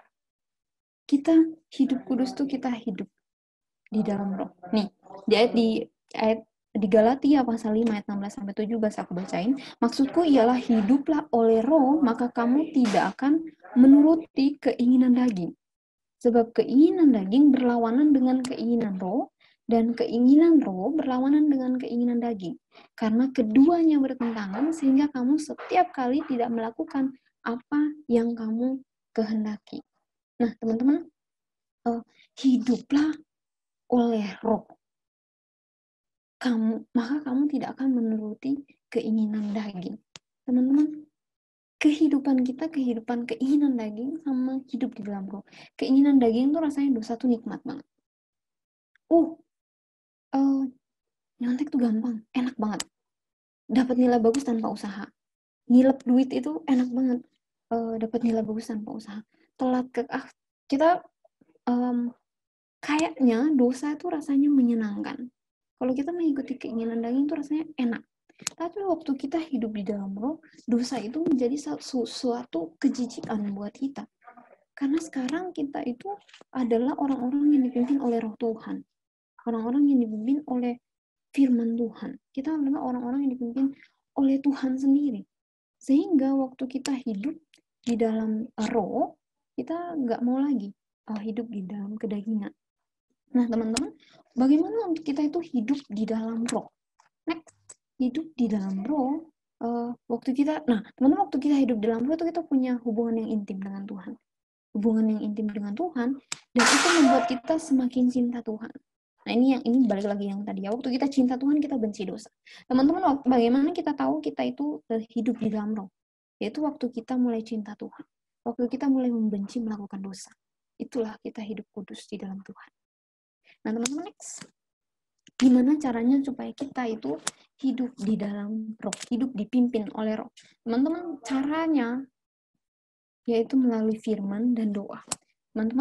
Kita hidup kudus tuh kita hidup di dalam roh. Nih, di ayat di ayat di Galatia pasal lima ayat enam belas sampai tujuh belas aku bacain. Maksudku ialah hiduplah oleh roh, maka kamu tidak akan menuruti keinginan daging. Sebab keinginan daging berlawanan dengan keinginan roh, dan keinginan roh berlawanan dengan keinginan daging. Karena keduanya bertentangan, sehingga kamu setiap kali tidak melakukan apa yang kamu kehendaki. Nah, teman-teman, uh, hiduplah oleh roh. Kamu, maka kamu tidak akan menuruti keinginan daging. Teman-teman, kehidupan kita, kehidupan keinginan daging sama hidup di dalam roh. Keinginan daging tuh rasanya dosa tuh nikmat banget. Uh, uh nyontek tuh gampang, enak banget. Dapat nilai bagus tanpa usaha. Ngilep duit itu enak banget. Uh, dapat nilai bagus tanpa usaha. Telat ke ah, kita um, kayaknya dosa itu rasanya menyenangkan. Kalau kita mengikuti keinginan daging itu rasanya enak. Tapi waktu kita hidup di dalam roh, dosa itu menjadi suatu kejijikan buat kita. Karena sekarang kita itu adalah orang-orang yang dipimpin oleh roh Tuhan. Orang-orang yang dipimpin oleh firman Tuhan. Kita adalah orang-orang yang dipimpin oleh Tuhan sendiri. Sehingga waktu kita hidup di dalam roh, kita nggak mau lagi uh, hidup di dalam kedagingan. Nah, teman-teman, bagaimana untuk kita itu hidup di dalam roh? Next, hidup di dalam roh, uh, waktu kita, nah, teman-teman, waktu kita hidup di dalam roh itu kita punya hubungan yang intim dengan Tuhan. Hubungan yang intim dengan Tuhan, dan itu membuat kita semakin cinta Tuhan. Nah, ini yang ini balik lagi yang tadi ya. Waktu kita cinta Tuhan, kita benci dosa. Teman-teman, bagaimana kita tahu kita itu uh, hidup di dalam roh? Yaitu waktu kita mulai cinta Tuhan. Waktu kita mulai membenci melakukan dosa. Itulah kita hidup kudus di dalam Tuhan. Nah, teman-teman, next. Gimana caranya supaya kita itu hidup di dalam roh, hidup dipimpin oleh roh? Teman-teman, caranya yaitu melalui firman dan doa. Teman-teman,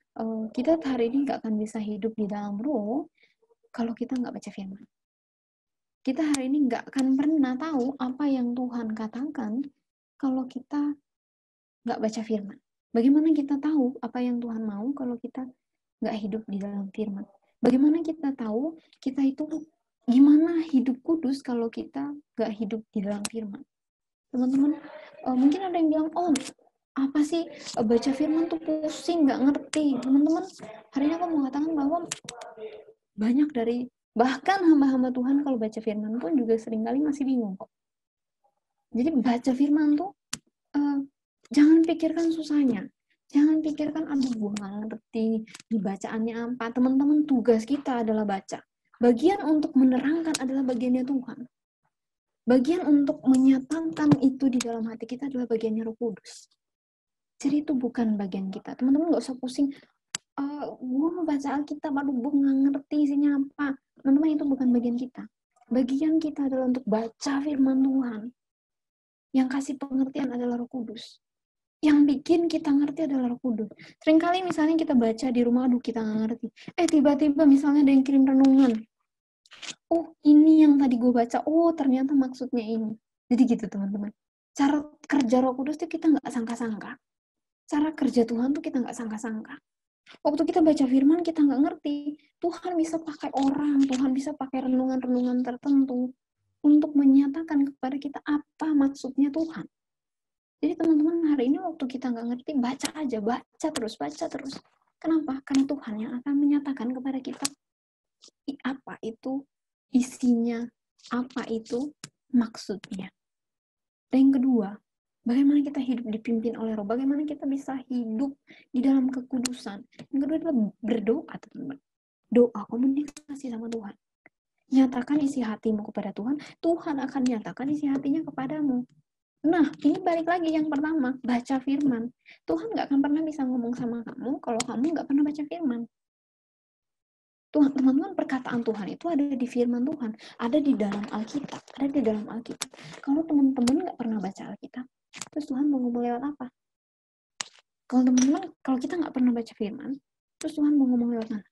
uh, kita hari ini nggak akan bisa hidup di dalam roh kalau kita nggak baca firman. Kita hari ini nggak akan pernah tahu apa yang Tuhan katakan kalau kita nggak baca firman. Bagaimana kita tahu apa yang Tuhan mau kalau kita nggak hidup di dalam firman? Bagaimana kita tahu kita itu gimana hidup kudus kalau kita nggak hidup di dalam firman? Teman-teman, uh, mungkin ada yang bilang, oh apa sih uh, baca firman tuh pusing, nggak ngerti. Teman-teman, hari ini aku mau mengatakan bahwa banyak dari, bahkan hamba-hamba Tuhan kalau baca firman pun juga seringkali masih bingung kok. Jadi baca firman tuh, uh, jangan pikirkan susahnya. Jangan pikirkan, aduh gue nggak ngerti, dibacaannya apa. Teman-teman, tugas kita adalah baca. Bagian untuk menerangkan adalah bagiannya Tuhan. Bagian untuk menyatakan itu di dalam hati kita adalah bagiannya Roh Kudus. Jadi itu bukan bagian kita. Teman-teman nggak usah pusing, uh, gue mau baca Alkitab, aduh gue nggak ngerti isinya apa. Teman-teman, itu bukan bagian kita. Bagian kita adalah untuk baca firman Tuhan. Yang kasih pengertian adalah Roh Kudus. Yang bikin kita ngerti adalah Roh Kudus. Seringkali misalnya kita baca di rumah, aduh kita nggak ngerti. Eh tiba-tiba misalnya ada yang kirim renungan. Oh, ini yang tadi gue baca. Oh, ternyata maksudnya ini. Jadi gitu, teman-teman. Cara kerja Roh Kudus itu kita nggak sangka-sangka. Cara kerja Tuhan tuh kita nggak sangka-sangka. Waktu kita baca firman, kita nggak ngerti. Tuhan bisa pakai orang, Tuhan bisa pakai renungan-renungan tertentu untuk menyatakan kepada kita apa maksudnya Tuhan. Jadi teman-teman, hari ini waktu kita nggak ngerti, baca aja, baca terus, baca terus. Kenapa? Karena Tuhan yang akan menyatakan kepada kita apa itu isinya, apa itu maksudnya. Dan yang kedua, bagaimana kita hidup dipimpin oleh Roh, bagaimana kita bisa hidup di dalam kekudusan. Yang kedua adalah berdoa, teman-teman. Doa, komunikasi sama Tuhan. Nyatakan isi hatimu kepada Tuhan, Tuhan akan nyatakan isi hatinya kepadamu. Nah, ini balik lagi yang pertama, baca firman. Tuhan nggak akan pernah bisa ngomong sama kamu kalau kamu nggak pernah baca firman. Tuhan, teman-teman, perkataan Tuhan itu ada di firman Tuhan, ada di dalam Alkitab, ada di dalam Alkitab. Kalau teman-teman nggak pernah baca Alkitab, terus Tuhan mau ngomong lewat apa? Kalau teman-teman, kalau kita nggak pernah baca firman, terus Tuhan mau ngomong lewat mana?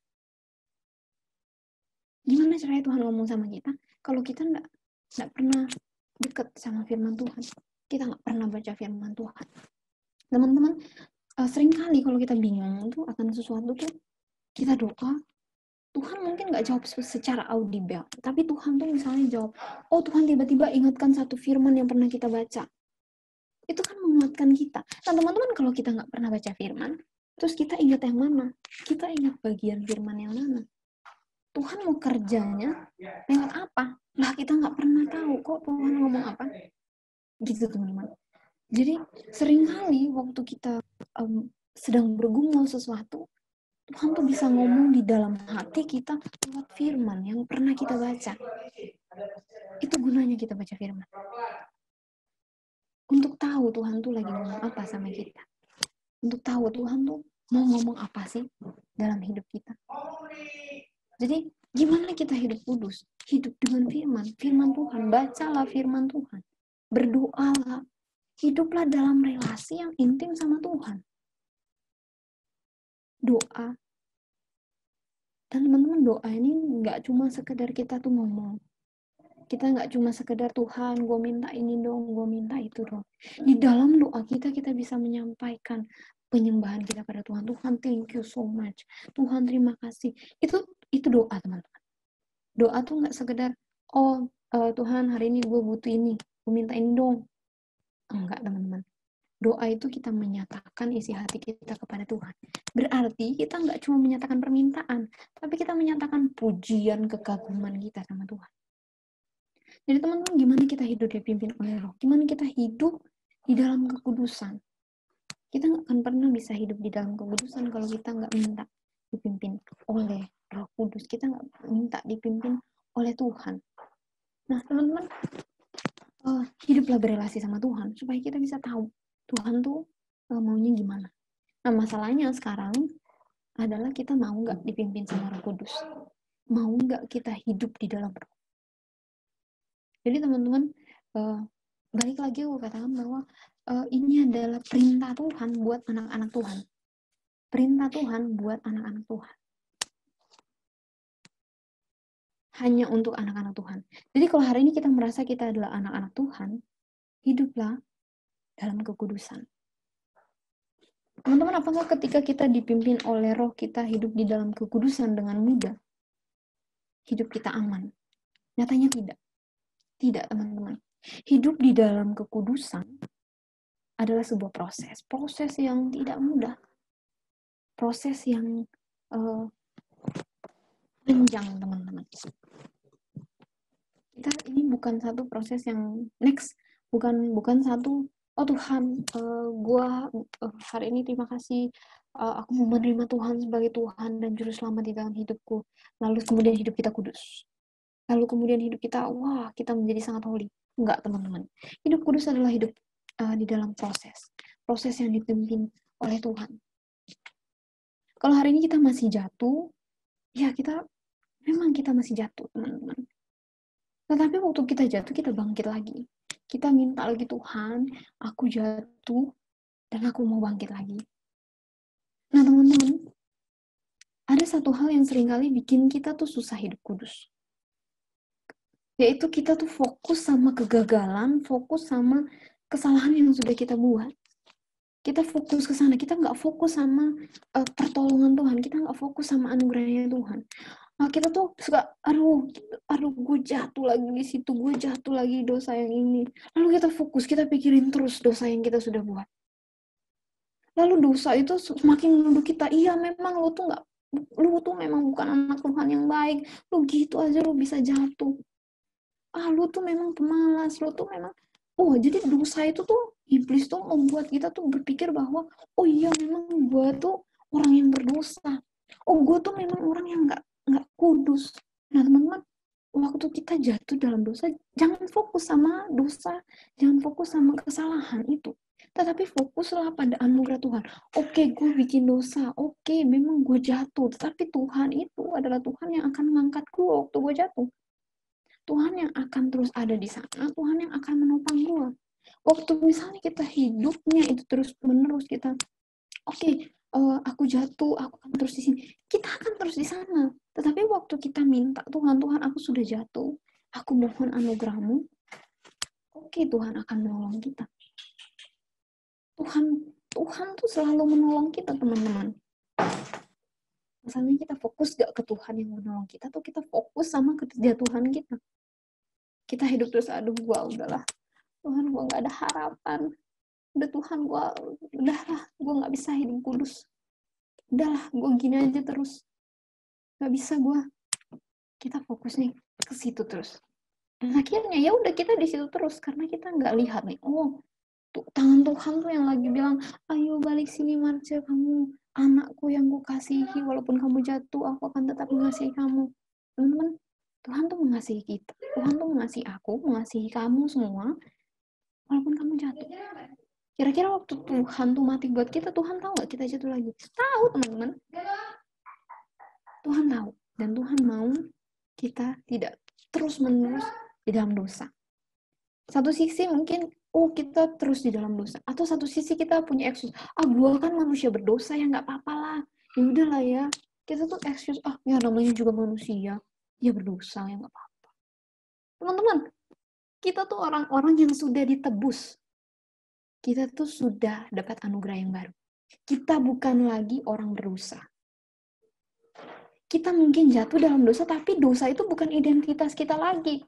Gimana caranya Tuhan ngomong sama kita? Kalau kita nggak nggak pernah dekat sama firman Tuhan, kita nggak pernah baca firman Tuhan. Teman-teman, uh, seringkali kalau kita bingung tuh akan sesuatu tuh, kita doa, Tuhan mungkin nggak jawab secara audible, tapi Tuhan tuh misalnya jawab, oh Tuhan tiba-tiba ingatkan satu firman yang pernah kita baca. Itu kan menguatkan kita. Nah teman-teman, kalau kita nggak pernah baca firman, terus kita ingat yang mana? Kita ingat bagian firman yang mana? Tuhan mau kerjanya lewat apa? Lah kita nggak pernah tahu kok Tuhan ngomong apa. Gitu teman-teman. Jadi seringkali waktu kita um, sedang bergumul sesuatu, Tuhan tuh bisa ngomong di dalam hati kita lewat firman yang pernah kita baca. Itu gunanya kita baca firman. Untuk tahu Tuhan tuh lagi ngomong apa sama kita. Untuk tahu Tuhan tuh mau ngomong apa sih dalam hidup kita. Jadi gimana kita hidup kudus? Hidup dengan firman. Firman Tuhan. Bacalah firman Tuhan. Berdoalah. Hiduplah dalam relasi yang intim sama Tuhan. Doa. Dan teman-teman, doa ini nggak cuma sekedar kita tuh ngomong. Kita nggak cuma sekedar Tuhan, gue minta ini dong, gue minta itu dong. Di dalam doa kita, kita bisa menyampaikan penyembahan kita pada Tuhan. Tuhan, thank you so much. Tuhan, terima kasih. Itu itu doa, teman-teman. Doa tuh nggak sekedar, oh uh, Tuhan, hari ini gue butuh ini, gue minta ini dong. Enggak, teman-teman. Doa itu kita menyatakan isi hati kita kepada Tuhan. Berarti kita nggak cuma menyatakan permintaan, tapi kita menyatakan pujian, kekaguman kita sama Tuhan. Jadi teman-teman, gimana kita hidup dipimpin oleh Roh? Gimana kita hidup di dalam kekudusan? Kita nggak akan pernah bisa hidup di dalam kekudusan kalau kita nggak minta dipimpin oleh Roh Kudus. Kita nggak minta dipimpin oleh Tuhan. Nah, teman-teman, uh, hiduplah berelasi sama Tuhan supaya kita bisa tahu Tuhan tuh uh, maunya gimana. Nah, masalahnya sekarang adalah kita mau nggak dipimpin sama Roh Kudus. Mau nggak kita hidup di dalam Roh. Jadi teman-teman, uh, balik lagi aku katakan bahwa uh, ini adalah perintah Tuhan buat anak-anak Tuhan. perintah Tuhan buat anak-anak Tuhan. Hanya untuk anak-anak Tuhan. Jadi kalau hari ini kita merasa kita adalah anak-anak Tuhan, hiduplah dalam kekudusan. Teman-teman, apakah ketika kita dipimpin oleh roh kita hidup di dalam kekudusan dengan mudah, hidup kita aman? Nyatanya tidak. Tidak, teman-teman. Hidup di dalam kekudusan adalah sebuah proses. Proses yang tidak mudah. Proses yang uh, panjang, teman-teman. Kita ini bukan satu proses yang next, bukan bukan satu, oh Tuhan, uh, gua uh, hari ini terima kasih, uh, aku menerima Tuhan sebagai Tuhan dan Juru Selamat di dalam hidupku. Lalu kemudian hidup kita kudus. Lalu kemudian hidup kita, wah, kita menjadi sangat holy. Enggak, teman-teman. Hidup kudus adalah hidup uh, di dalam proses. Proses yang dipimpin oleh Tuhan. Kalau hari ini kita masih jatuh, ya kita, memang kita masih jatuh, teman-teman. Tetapi waktu kita jatuh, kita bangkit lagi. Kita minta lagi, Tuhan, aku jatuh, dan aku mau bangkit lagi. Nah, teman-teman, ada satu hal yang seringkali bikin kita tuh susah hidup kudus. Yaitu kita tuh fokus sama kegagalan, fokus sama kesalahan yang sudah kita buat. Kita fokus ke sana, kita nggak fokus sama uh, pertolongan Tuhan, kita nggak fokus sama anugerahnya Tuhan. Nah, kita tuh suka, aduh, aduh, gue jatuh lagi di situ, gue jatuh lagi dosa yang ini. Lalu kita fokus, kita pikirin terus dosa yang kita sudah buat. Lalu dosa itu semakin menuduh kita, iya memang lu tuh nggak, lu tuh memang bukan anak Tuhan yang baik, lu gitu aja lu bisa jatuh. Ah, lu tuh memang pemalas, lu tuh memang, oh jadi dosa itu tuh, iblis tuh membuat kita tuh berpikir bahwa, oh iya memang gue tuh orang yang berdosa. Oh gue tuh memang orang yang nggak nggak kudus. Nah teman-teman, waktu kita jatuh dalam dosa, jangan fokus sama dosa, jangan fokus sama kesalahan itu, tetapi fokuslah pada anugerah Tuhan. Oke, gue bikin dosa, oke, memang gue jatuh, tetapi Tuhan itu adalah Tuhan yang akan mengangkat gue waktu gue jatuh. Tuhan yang akan terus ada di sana, Tuhan yang akan menopang gue. Waktu misalnya kita hidupnya itu terus menerus kita, oke, okay, uh, aku jatuh, aku akan terus di sini. Kita akan terus di sana. Tetapi waktu kita minta, Tuhan, Tuhan, aku sudah jatuh. Aku mohon anugerah-Mu. Oke, okay, Tuhan akan menolong kita. Tuhan, Tuhan tuh selalu menolong kita, teman-teman. Misalnya kita fokus gak ke Tuhan yang menolong kita, tuh kita fokus sama kejatuhan kita. Kita hidup terus, aduh, gue udahlah. Tuhan, gue gak ada harapan. Udah Tuhan, gue udahlah, gue nggak bisa hidup kudus. Udahlah, gue gini aja terus. Nggak bisa gue. Kita fokus nih ke situ terus. Dan akhirnya ya udah kita di situ terus karena kita nggak lihat nih. Oh, tuh, tangan Tuhan tuh yang lagi bilang, ayo balik sini Marcel, kamu anakku yang ku kasihi. Walaupun kamu jatuh, aku akan tetap mengasihi kamu. Teman-teman, Tuhan tuh mengasihi kita. Tuhan tuh mengasihi aku, mengasihi kamu semua. Walaupun kamu jatuh. Kira-kira waktu Tuhan tuh mati buat kita, Tuhan tahu nggak kita jatuh lagi? Tahu, teman-teman. Tuhan tahu. Dan Tuhan mau kita tidak terus-menerus di dalam dosa. Satu sisi mungkin, oh kita terus di dalam dosa. Atau satu sisi kita punya excuse, ah gue kan manusia berdosa ya nggak apa-apa lah. Ya udahlah ya. Kita tuh excuse, ah ya namanya juga manusia. Ya berdosa ya nggak apa-apa. Teman-teman, kita tuh orang-orang yang sudah ditebus. Kita tuh sudah dapat anugerah yang baru. Kita bukan lagi orang berdosa. Kita mungkin jatuh dalam dosa, tapi dosa itu bukan identitas kita lagi.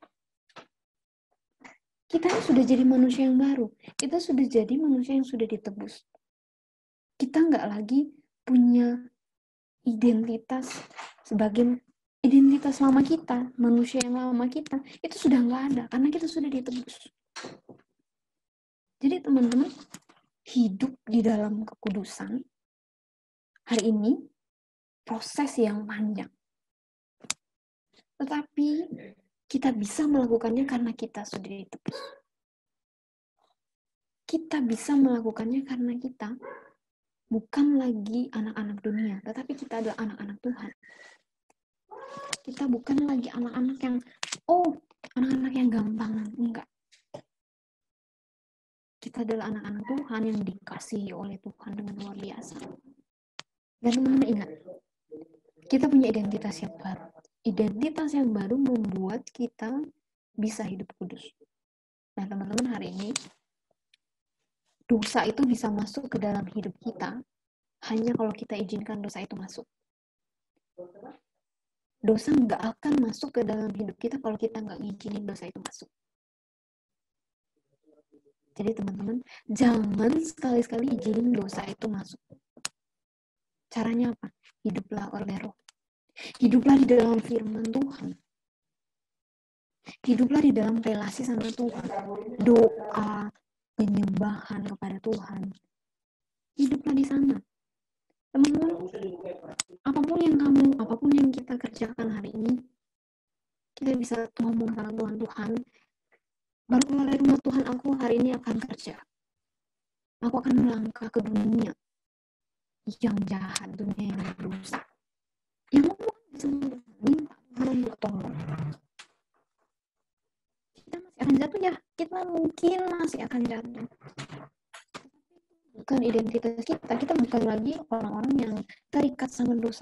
Kita sudah jadi manusia yang baru. Kita sudah jadi manusia yang sudah ditebus. Kita nggak lagi punya identitas sebagai identitas lama kita, manusia yang lama kita. Itu sudah nggak ada, karena kita sudah ditebus. Jadi teman-teman, hidup di dalam kekudusan hari ini proses yang panjang. Tetapi kita bisa melakukannya karena kita sudah ditebus. Kita bisa melakukannya karena kita bukan lagi anak-anak dunia, tetapi kita adalah anak-anak Tuhan. Kita bukan lagi anak-anak yang, oh, anak-anak yang gampangan. Enggak. Kita adalah anak-anak Tuhan yang dikasihi oleh Tuhan dengan luar biasa. Dan teman-teman ingat, kita punya identitas yang baru. Identitas yang baru membuat kita bisa hidup kudus. Nah, teman-teman, hari ini dosa itu bisa masuk ke dalam hidup kita hanya kalau kita izinkan dosa itu masuk. Dosa nggak akan masuk ke dalam hidup kita kalau kita nggak ngizinin dosa itu masuk. Jadi teman-teman, jangan sekali-sekali izinin dosa itu masuk. Caranya apa? Hiduplah oleh roh. Hiduplah di dalam firman Tuhan. Hiduplah di dalam relasi sama Tuhan. Doa, penyembahan kepada Tuhan. Hiduplah di sana. Teman-teman, apapun yang kamu, apapun yang kita kerjakan hari ini, kita bisa ngomong sama Tuhan, Tuhan, baru keluar dari rumah Tuhan, aku hari ini akan kerja. Aku akan melangkah ke dunia yang jahat, dunia yang berusak. Yang mau bisa minta Tuhan untuk tolong. Kita masih akan jatuh ya, kita mungkin masih akan jatuh. Bukan identitas kita, kita bukan lagi orang-orang yang terikat sama dosa.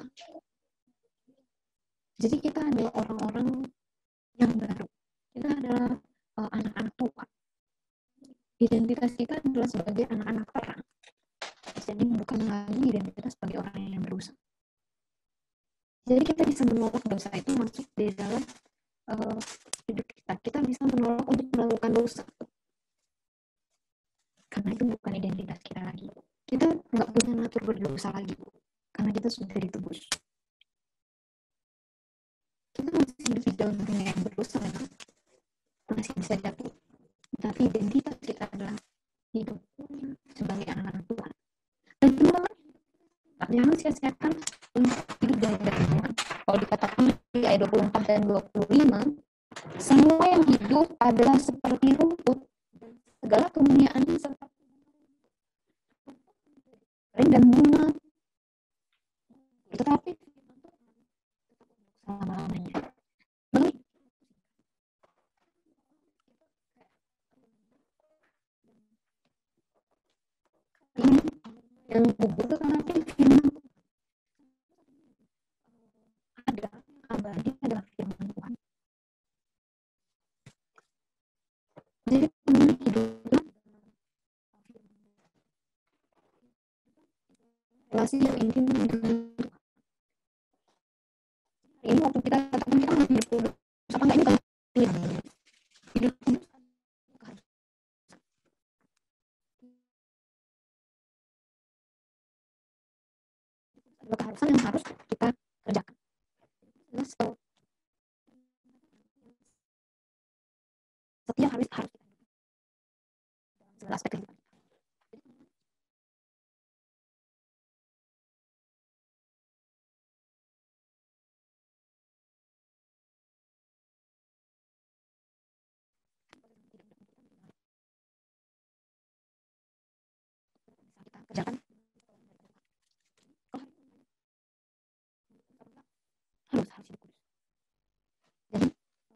Jadi kita adalah orang-orang yang baru. Kita adalah uh, anak-anak Tuhan. Identitas kita adalah sebagai anak-anak terang. Jadi bukan lagi identitas sebagai orang yang berusaha. Jadi kita bisa menolak dosa itu masuk di dalam uh, hidup kita. Kita bisa menolak untuk melakukan dosa. Karena itu bukan identitas kita lagi. Kita nggak punya natur berdosa lagi. Karena kita sudah ditebus. Kita masih hidup di dalam dunia yang berdosa, masih bisa jatuh. Tapi identitas kita adalah hidup sebagai anak-anak Tuhan. Dan teman-teman, jangan sia-siakan untuk hidup dari Tuhan. Kalau dikatakan di ayat dua puluh empat dan dua puluh lima, semua yang hidup adalah seperti rumput, segala kemuniaannya seperti dan bunga. Tetapi selama-lamanya. Yang gugur itu karena firman ada abadi adalah firman Tuhan. Jadi teman hiduplah relasi yang intim dengan Tuhan. Ini waktu kita katakan kita mau hidup kudus, apa enggak ini kan hidup kudus adalah keharusan yang harus kita kerjakan. Setiap hari harus kita segala aspek kehidupan. Kita kerjakan harus harus hidup kudus. Jadi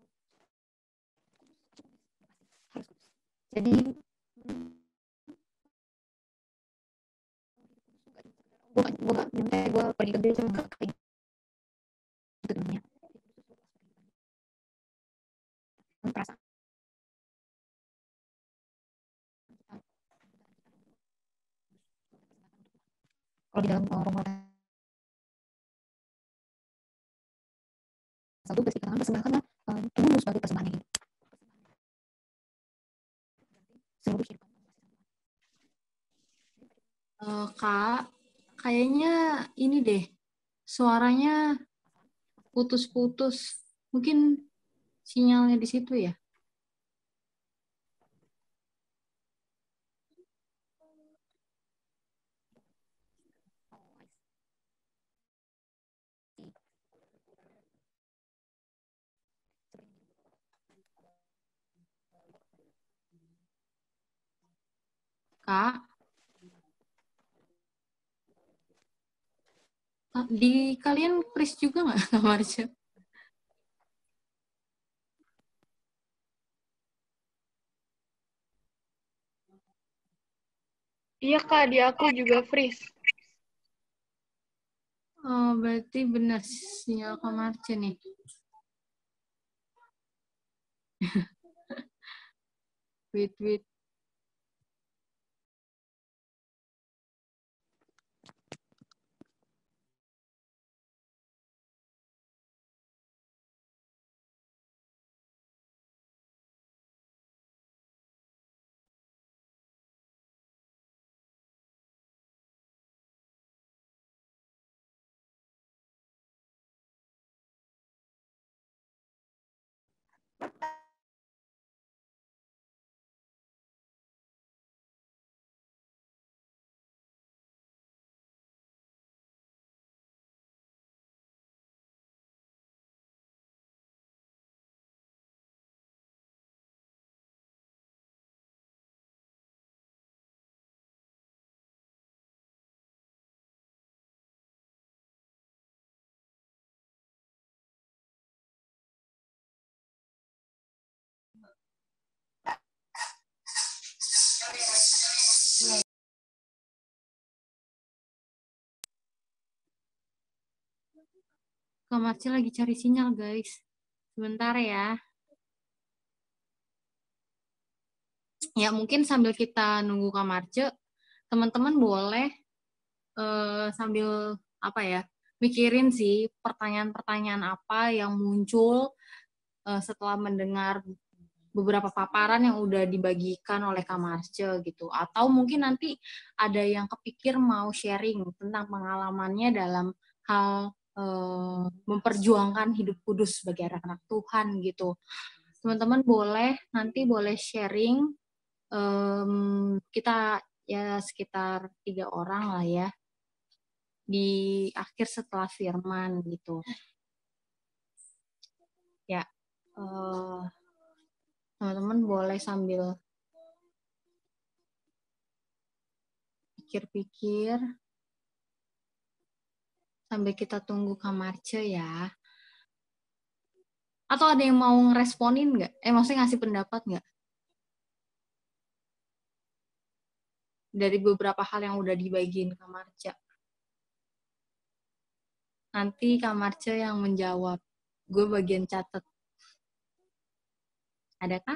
harus kudus. Jadi gue gue gak nyampe gue pergi kerja cuma gak kayak itu dunia perasaan kalau di dalam rumah satu bersihkan persembahkanlah Tuhan sebagai persembahan ini seluruh hidup. Uh, Kak, kayaknya ini deh, suaranya putus-putus. Mungkin sinyalnya di situ ya? Kak? Di kalian Kris juga nggak kamarnya? Iya Kak, di aku juga freeze. Oh, berarti benar sinyal Kamarce nih. Wait, wait. Kamarce lagi cari sinyal, guys. Sebentar ya. Ya, mungkin sambil kita nunggu Kamarce, teman-teman boleh uh, sambil apa ya, mikirin sih pertanyaan-pertanyaan apa yang muncul uh, setelah mendengar beberapa paparan yang udah dibagikan oleh Kamarce gitu. Atau mungkin nanti ada yang kepikir mau sharing tentang pengalamannya dalam hal uh, memperjuangkan hidup kudus sebagai anak-anak Tuhan gitu. Teman-teman boleh nanti boleh sharing. Um, kita ya sekitar tiga orang lah ya di akhir setelah firman gitu. Ya, uh, teman-teman boleh sambil pikir-pikir sambil kita tunggu Kamarce ya. Atau ada yang mau ngeresponin nggak? Eh, maksudnya ngasih pendapat nggak? Dari beberapa hal yang udah dibagiin Kamarce. Nanti Kamarce yang menjawab. Gue bagian catat. Adakah?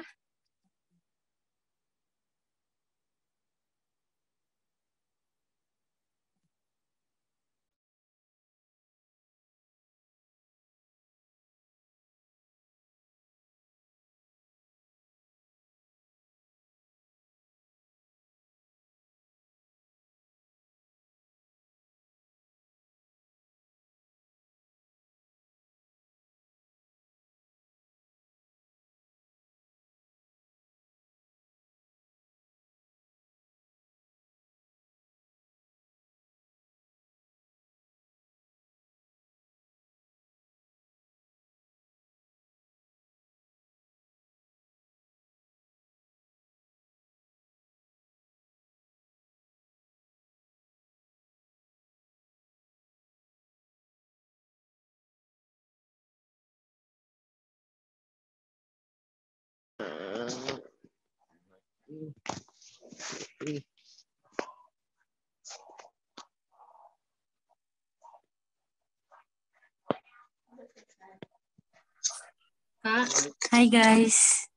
Kak, Hai guys.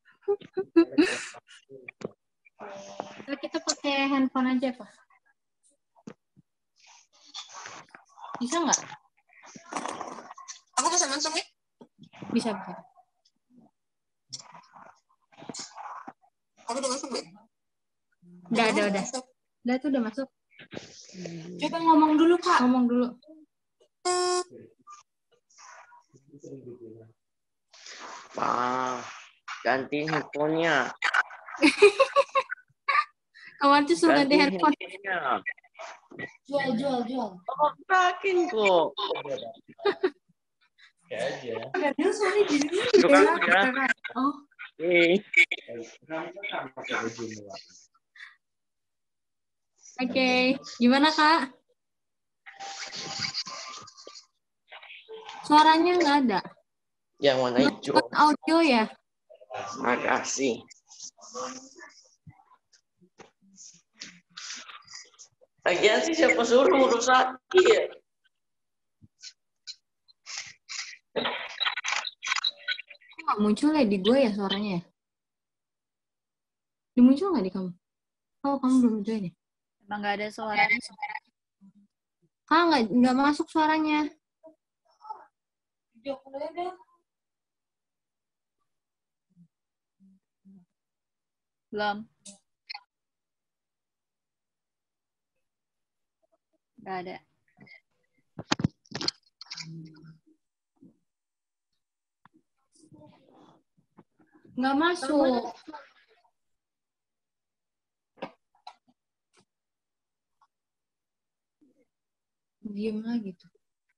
kita pakai handphone aja, Pak. Bisa nggak? Aku bisa masuk ya? Bisa, bisa. Aku udah masuk deh. Udah, udah, udah. Udah tuh udah masuk. Coba ngomong dulu, Kak. Ngomong dulu. Pak, ganti handphonenya. Kamarce sudah Ganti di handphone. handphonenya. Jual, jual, jual. Oh, makin kok. Udah dia sorry di sini. Bukan ya. Oh. Oke. Oke, gimana Kak? Suaranya nggak ada. Yang mana hijau? Bukan audio ya? Makasih. Lagian sih siapa suruh urus sakit? nggak muncul ya di gue ya suaranya ya? Dimuncul nggak di kamu? Oh, kamu belum join ya? Emang nggak ada suaranya. Kak, nggak nggak masuk suaranya. Belum. Nggak ada. Nggak masuk. Diem lagi tuh.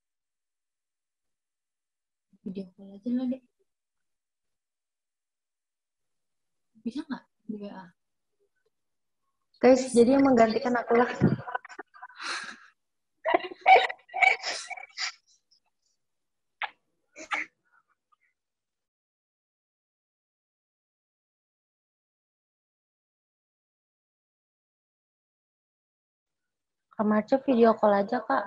Video call aja lah deh. Bisa nggak di W A? Guys, jadi yang menggantikan aku lah. Kak Marce video call aja, Kak.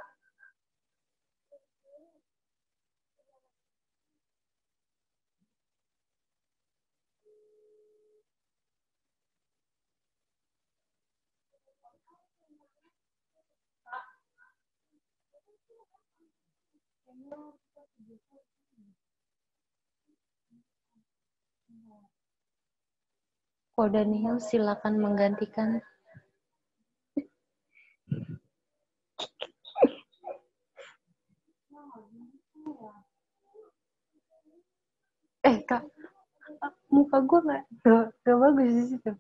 Ko Daniel silakan menggantikan. Eh, Kak, muka gue nggak nggak bagus di situ.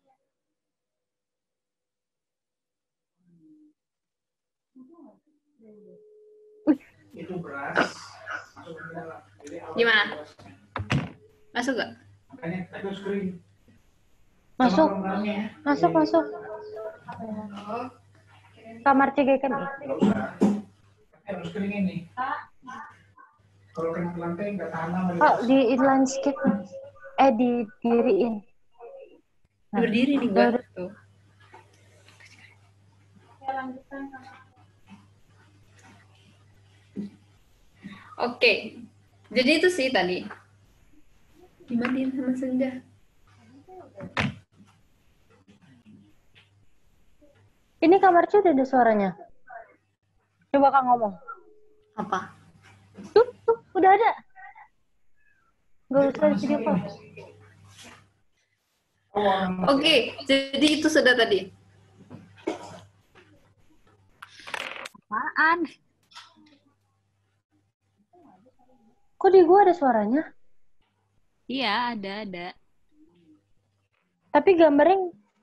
Itu beras. Gimana? Masuk gak? Makanya itu screen. Masuk, Sama barangnya ya. masuk, masuk. Kamar C G K M I. Nggak usah. Harus screen ini. Kalau kena lantai nggak tahan lama. Oh, di landscape. Eh, di diriin. Nah, Berdiri nih gue. Tuh. Oke. Jadi itu sih tadi. Dimandiin sama Senda. Ini kamar C udah ada suaranya. Coba Kak ngomong. Apa? Tuh, tuh, udah ada. Gak usah video call. Oke, jadi itu sudah tadi. Apaan? Kok di gua ada suaranya? Iya, ada, ada. Tapi gambarnya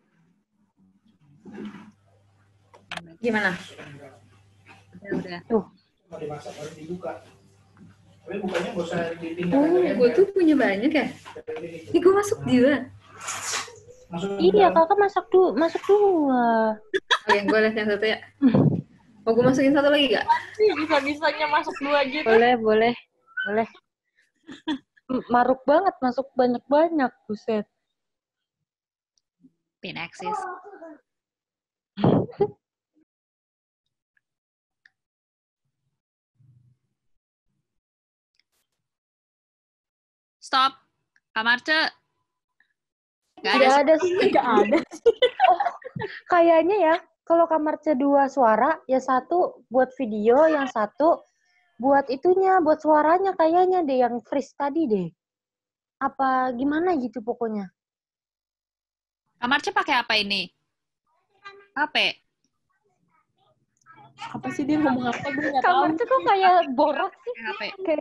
Gimana? Udah, udah. tuh. Mau dimasak harus dibuka. Tapi bukanya nggak usah dipindah. Oh, gue tuh punya banyak ya? Ini gue masuk juga. Masuk Iya, kakak masak dulu, masuk dua. Oke, gue lihat yang satu ya. Mau gue masukin satu lagi gak? Bisa-bisanya masuk dua gitu. Boleh, boleh, boleh. Maruk banget, masuk banyak-banyak, buset. Pin access. Stop. Kamar Ce. Gak ada. Tidak ada sih. Tidak ada. Oh, kayaknya ya, kalau kamar C dua suara, ya satu buat video, yang satu buat itunya, buat suaranya kayaknya deh, yang freeze tadi deh. Apa gimana gitu pokoknya. Kamar Ce pakai apa ini? H P. Apa sih dia ngomong apa? Gue nggak tahu. Kamar C kok kayak borak sih? H P. Kayak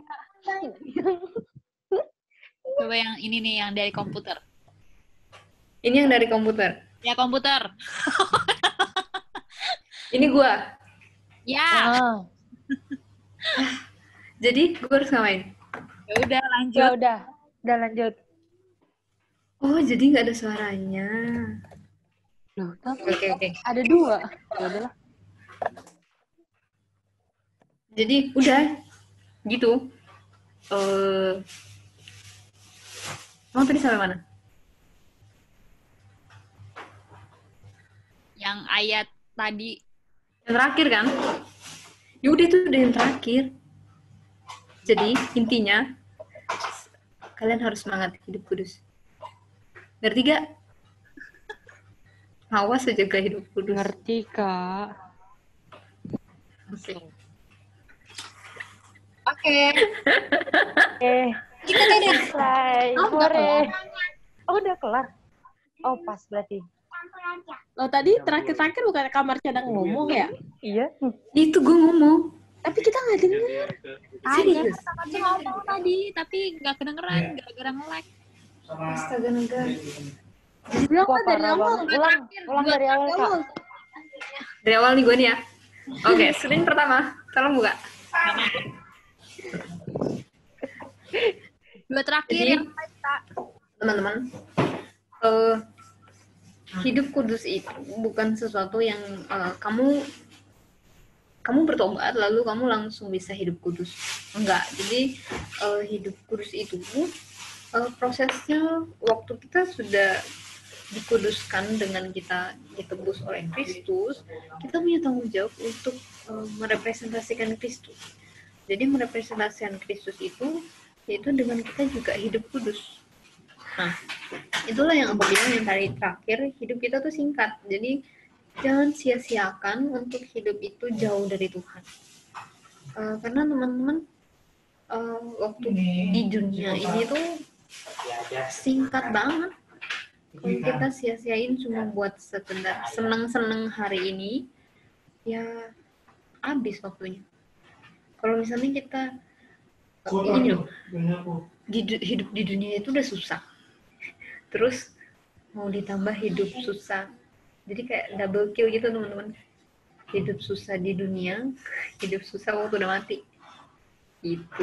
Coba yang ini nih, yang dari komputer. Ini yang dari komputer. Ya, komputer. Ini gua. Ya. ah, Jadi gue harus ngapain? Ya udah, lanjut. ya udah, udah lanjut. Oh, jadi nggak ada suaranya. Loh, tapi Oke, oke. ada dua. Ya udahlah. Jadi udah gitu. Eh, kamu tadi sampai mana? Yang ayat tadi. Yang terakhir kan? Ya udah itu udah yang terakhir. Jadi intinya Kalian harus semangat hidup kudus. Ngerti gak? Awas jaga hidup kudus. Ngerti, Kak. Oke. Oke. Eh, Kita udah selesai. Oh, udah Sore. kelar. Oh, udah kelar. Oh, pas berarti. Lo tadi terakhir-terakhir bukan kamar cadang ngomong ya? Iya. Itu gue ngomong. Tapi kita nggak denger. Serius? Aku ngomong tadi, tapi nggak kedengeran gara-gara nge-lag. Astaga naga. Bilang Wah, kan dari parah awal. banget. Ulang, ulang dari awal, Kak. Dari awal nih gue nih ya. Oke, screen pertama. Tolong buka. Dua terakhir Jadi, yang kita. teman-teman, eh, hidup kudus itu bukan sesuatu yang eh, kamu kamu bertobat lalu kamu langsung bisa hidup kudus. Enggak. Jadi eh, hidup kudus itu eh, prosesnya waktu kita sudah dikuduskan dengan kita ditebus oleh Kristus, kita punya tanggung jawab untuk uh, merepresentasikan Kristus. Jadi merepresentasikan Kristus itu yaitu dengan kita juga hidup kudus. Nah, itulah yang aku bilang yang tadi terakhir, hidup kita tuh singkat. Jadi jangan sia-siakan untuk hidup itu jauh dari Tuhan. Uh, karena teman-teman uh, waktu di dunia ini tuh singkat banget. Kalau kita sia-siain cuma buat sekedar senang-senang hari ini, ya habis waktunya. Kalau misalnya kita ini loh, di, hidup di dunia itu udah susah, terus mau ditambah hidup susah, jadi kayak double kill gitu teman-teman. Hidup susah di dunia, hidup susah waktu udah mati. Itu,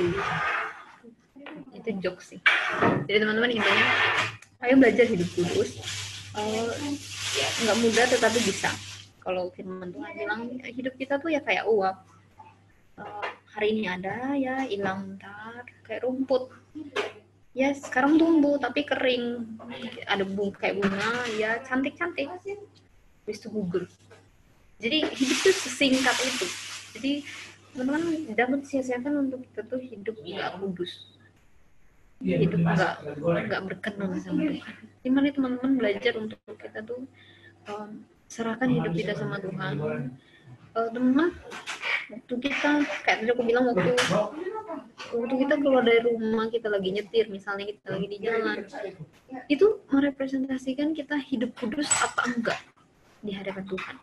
itu jokes sih. Jadi teman-teman intinya, ayo belajar hidup kudus. Uh, nggak mudah tetapi bisa. Kalau firman Tuhan bilang hidup kita tuh ya kayak uap. Uh, hari ini ada ya hilang ntar kayak rumput. Ya sekarang tumbuh tapi kering. Ada bunga kayak bunga ya cantik-cantik. Habis itu gugur. Jadi hidup tuh sesingkat itu. Jadi teman-teman jangan sia-siakan untuk kita tuh hidup nggak kudus. Hidup nggak nggak berkenan sama Tuhan. Gimana teman-teman belajar untuk kita tuh um, serahkan hidup kita sama Tuhan. Uh, teman-teman, waktu kita kayak tadi aku bilang waktu waktu kita keluar dari rumah, kita lagi nyetir, misalnya kita lagi di jalan, itu merepresentasikan kita hidup kudus apa enggak di hadapan Tuhan.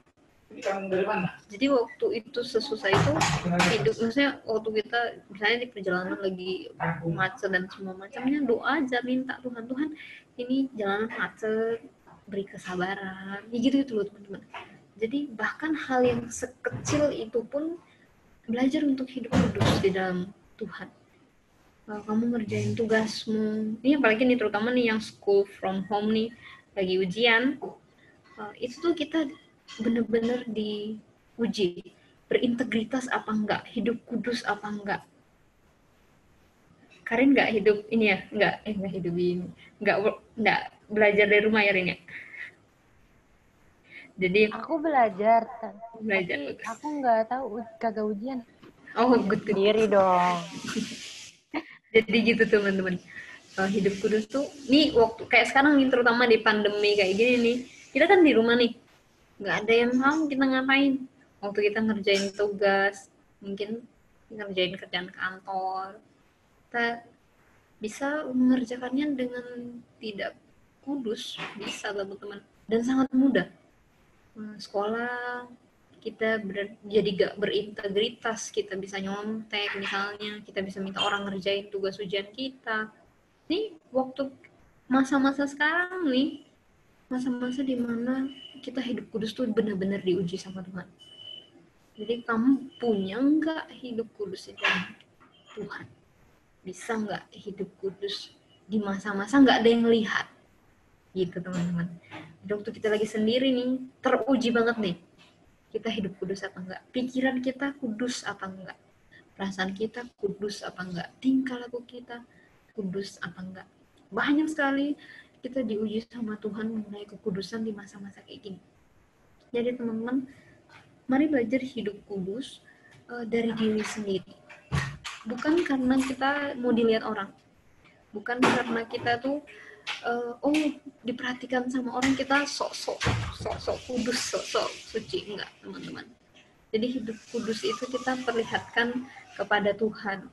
Jadi waktu itu sesusah itu hidup, maksudnya waktu kita misalnya di perjalanan lagi macet dan semua macamnya, doa aja minta Tuhan, Tuhan ini jalanan macet, beri kesabaran, ya gitu gitu loh teman-teman. Jadi bahkan hal yang sekecil itu pun belajar untuk hidup kudus di dalam Tuhan. Kalau kamu ngerjain tugasmu, ini apalagi nih terutama nih yang school from home nih lagi ujian, itu tuh kita benar-benar diuji, berintegritas apa enggak, hidup kudus apa enggak. Karin nggak hidup ini ya, nggak eh nggak hidup ini, nggak nggak belajar dari rumah ya Rin ya. Jadi aku belajar, belajar tapi bagus. Aku nggak tahu kagak ujian. Oh, good diri dong. Jadi gitu teman-teman. Uh, hidup kudus tuh, nih waktu kayak sekarang nih terutama di pandemi kayak gini nih, kita kan di rumah nih. Nggak ada yang tahu kita ngapain. Waktu kita ngerjain tugas, mungkin ngerjain kerjaan kantor, kita bisa mengerjakannya dengan tidak kudus, bisa teman-teman, dan sangat mudah. Sekolah kita ber, jadi gak berintegritas, kita bisa nyontek misalnya, kita bisa minta orang ngerjain tugas ujian kita. Nih waktu masa-masa sekarang nih, masa-masa dimana kita hidup kudus tuh benar-benar diuji sama Tuhan. Jadi kamu punya nggak hidup kudus di dalam Tuhan? Bisa nggak hidup kudus di masa-masa nggak ada yang lihat? Gitu teman-teman. Waktu kita lagi sendiri nih, teruji banget nih. Kita hidup kudus apa enggak? Pikiran kita kudus apa enggak? Perasaan kita kudus apa enggak? Tingkah laku kita kudus apa enggak? Banyak sekali kita diuji sama Tuhan mengenai kekudusan di masa-masa kayak gini. Jadi teman-teman, mari belajar hidup kudus uh, dari diri sendiri. Bukan karena kita mau dilihat orang. Bukan karena kita tuh uh, oh diperhatikan sama orang kita sok-sok sok-sok kudus, sok-sok suci. Enggak, teman-teman. Jadi hidup kudus itu kita perlihatkan kepada Tuhan.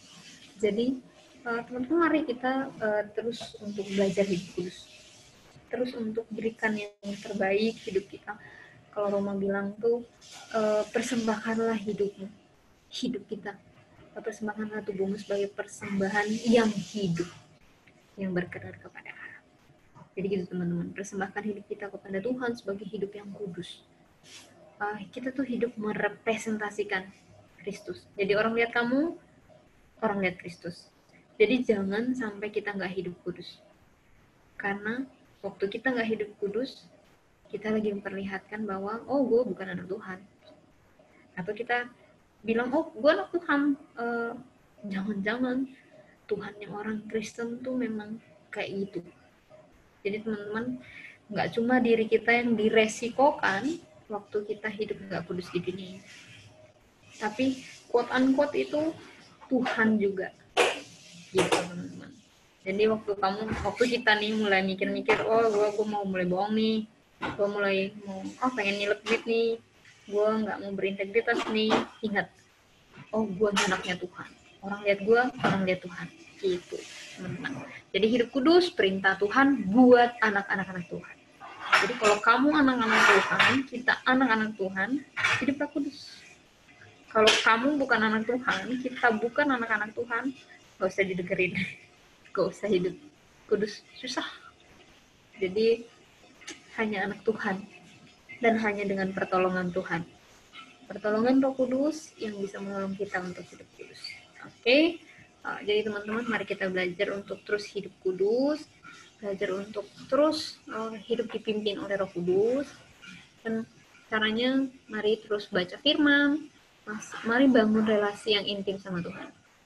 Jadi uh, teman-teman mari kita uh, terus untuk belajar hidup kudus. Terus untuk berikan yang terbaik hidup kita. Kalau Roma bilang tuh uh, persembahkanlah hidupmu, hidup kita. Persembahkanlah tubuhmu sebagai persembahan yang hidup, yang berkenan kepada Allah. Jadi gitu teman-teman, persembahkan hidup kita kepada Tuhan sebagai hidup yang kudus. Uh, kita tuh hidup merepresentasikan Kristus. Jadi orang lihat kamu, orang lihat Kristus. Jadi jangan sampai kita nggak hidup kudus. Karena waktu kita nggak hidup kudus, kita lagi memperlihatkan bahwa, oh gue bukan anak Tuhan. Atau kita bilang, oh gue anak Tuhan. Uh, jangan-jangan Tuhan yang orang Kristen tuh memang kayak gitu. Jadi teman-teman, nggak cuma diri kita yang diresikokan waktu kita hidup nggak kudus di dunia ini. Tapi quote unquote itu Tuhan juga. Gitu teman-teman. Jadi waktu kamu, waktu kita nih mulai mikir-mikir, oh gue, gue mau mulai bohong nih, gue mulai mau, oh pengen nyelip duit nih, gue nggak mau berintegritas nih, ingat, oh gue anaknya Tuhan. Orang lihat gue, orang lihat Tuhan. Gitu teman-teman. Jadi hidup kudus, perintah Tuhan buat anak-anak Tuhan. Jadi kalau kamu anak-anak Tuhan, kita anak-anak Tuhan, hiduplah kudus. Kalau kamu bukan anak Tuhan, kita bukan anak-anak Tuhan, gak usah didengerin. Gak usah hidup kudus, susah. Jadi hanya anak Tuhan. Dan hanya dengan pertolongan Tuhan. Pertolongan Roh Kudus yang bisa menolong kita untuk hidup kudus. Oke, okay? uh, jadi teman-teman mari kita belajar untuk terus hidup kudus. Belajar untuk terus uh, hidup dipimpin oleh Roh Kudus. Dan caranya mari terus baca firman, mas, mari bangun relasi yang intim sama Tuhan.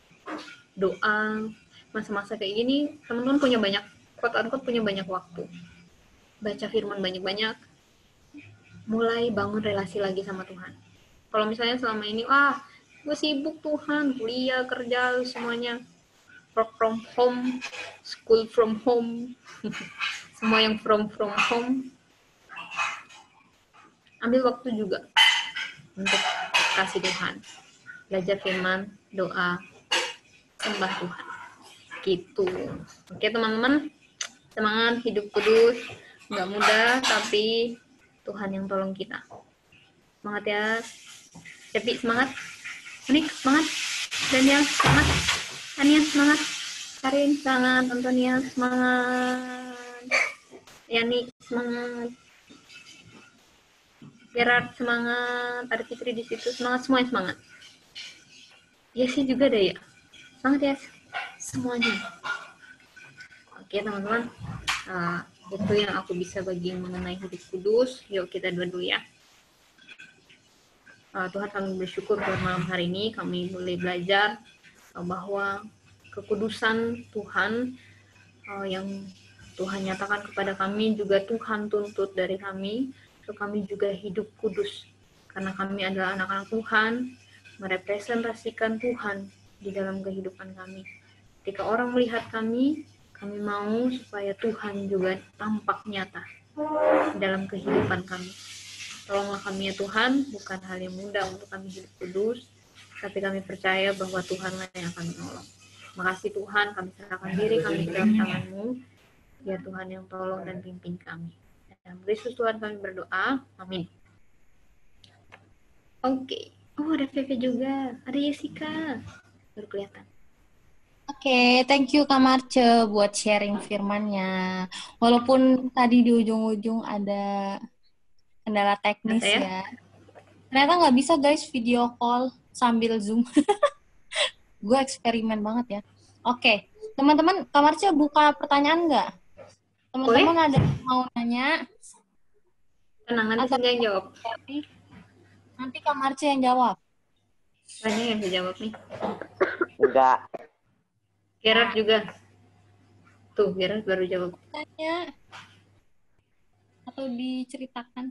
Doa, masa-masa kayak gini, teman-teman punya banyak, quote-unquote punya banyak waktu. Baca firman banyak-banyak, mulai bangun relasi lagi sama Tuhan. Kalau misalnya selama ini, wah gue sibuk Tuhan, kuliah, kerja, semuanya. Work from home, school from home, semua yang from from home. Ambil waktu juga untuk kasih Tuhan, belajar firman, doa, sembah Tuhan. Gitu. Oke teman-teman, semangat hidup kudus, nggak mudah tapi Tuhan yang tolong kita. Semangat ya, Cepi semangat, Monik semangat, Daniel semangat. Ania semangat, Karin semangat, Antonia semangat, Yani semangat, Gerard semangat, ada Fitri di situ semangat, semuanya semangat. Yesi juga deh ya, semangat ya semuanya. Oke teman-teman, uh, itu yang aku bisa bagi mengenai hidup kudus. Yuk kita doa dulu ya. Uh, Tuhan kami bersyukur buat malam hari ini kami boleh belajar bahwa kekudusan Tuhan uh, yang Tuhan nyatakan kepada kami juga Tuhan tuntut dari kami, untuk kami juga hidup kudus karena kami adalah anak-anak Tuhan, merepresentasikan Tuhan di dalam kehidupan kami. Ketika orang melihat kami, kami mau supaya Tuhan juga tampak nyata dalam kehidupan kami. Tolonglah kami ya Tuhan, bukan hal yang mudah untuk kami hidup kudus, tapi kami percaya bahwa Tuhanlah yang akan menolong. Makasih Tuhan, kami serahkan diri kami ke dalam tangan-Mu. Ya Tuhan yang tolong dan pimpin kami. Dalam Yesus Tuhan kami berdoa. Amin. Oke. Okay. Oh ada Pepe juga. Ada Jessica. Baru kelihatan. Oke, okay, thank you Kak Marce buat sharing firman-nya. Walaupun tadi di ujung-ujung ada kendala teknis ya. ya. Ternyata nggak bisa guys video call sambil Zoom. Gue eksperimen banget ya. Oke, teman-teman, Kak Marcia buka pertanyaan nggak? Teman-teman ada yang mau nanya? Tenang, nanti saya yang jawab. Nanti Kak Marcia yang jawab. Banyak yang bisa jawab nih. Enggak. Gerard juga. Tuh, Gerard baru jawab. Tanya. Atau diceritakan.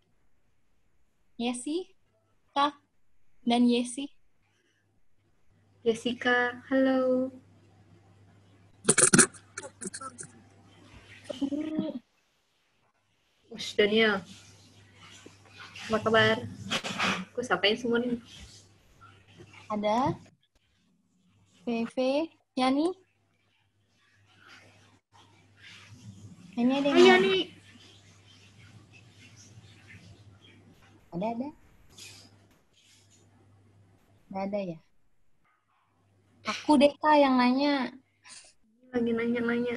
Yesi, Kak, dan Yesi. Jessica, halo. Ush, Daniel. Apa kabar? Aku sapain semua nih. Ada V V, Yani. Ini ada yang Hai, mau- Yani. Ada, ada. Nggak ada ya? Aku deh Kak yang nanya. Lagi nanya-nanya.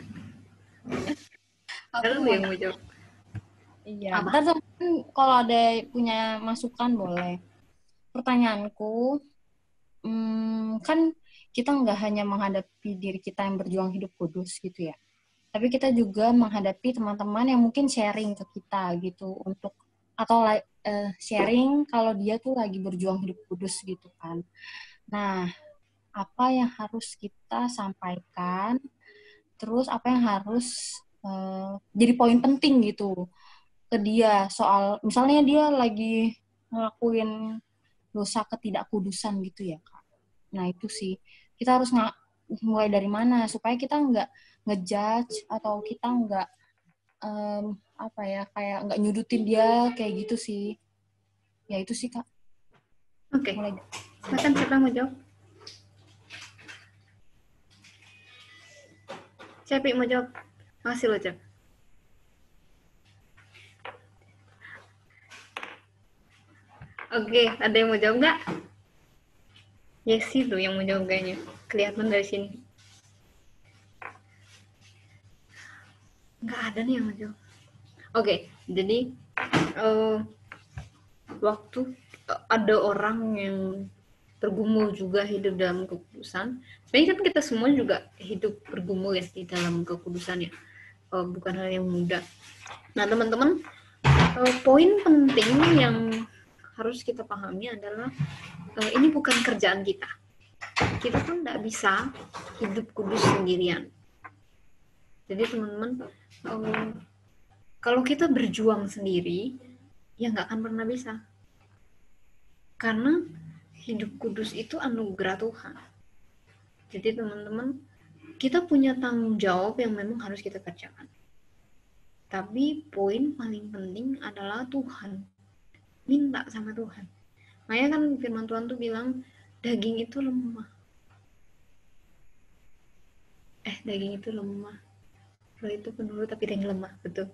Aku Lu mau yang mau jawab. Iya, Apa? ntar teman kalau ada punya masukan boleh. Pertanyaanku, hmm, kan kita nggak hanya menghadapi diri kita yang berjuang hidup kudus gitu ya, tapi kita juga menghadapi teman-teman yang mungkin sharing ke kita gitu untuk atau uh, sharing kalau dia tuh lagi berjuang hidup kudus gitu kan. Nah, apa yang harus kita sampaikan? Terus apa yang harus uh, jadi poin penting gitu ke dia soal misalnya dia lagi ngelakuin dosa ketidakkudusan gitu ya Kak. Nah itu sih kita harus ng- mulai dari mana supaya kita nggak ngejudge atau kita nggak um, apa ya kayak nggak nyudutin dia kayak gitu sih. Ya itu sih Kak. Oke. Mulai. Silakan siapa yang mau jawab? Siapa yang mau jawab? Makasih loh, Cep. Oke, ada yang mau jawab nggak? Yesi tuh yang mau jawab kayaknya. Kelihatan dari sini. Nggak ada nih yang mau jawab. Oke, jadi uh, waktu ada orang yang bergumul juga hidup dalam kekudusan. Sebenarnya kan kita semua juga hidup bergumul ya di dalam kekudusan ya. Uh, bukan hal yang mudah. Nah, teman-teman, uh, poin penting yang harus kita pahami adalah uh, ini bukan kerjaan kita. Kita tuh nggak bisa hidup kudus sendirian. Jadi teman-teman, uh, kalau kita berjuang sendiri, ya nggak akan pernah bisa. Karena hidup kudus itu anugerah Tuhan. Jadi teman-teman, kita punya tanggung jawab yang memang harus kita kerjakan. Tapi poin paling penting adalah Tuhan. Minta sama Tuhan. Makanya kan firman Tuhan tuh bilang daging itu lemah. Eh, daging itu lemah. Roh itu penurut tapi ada yang lemah, betul.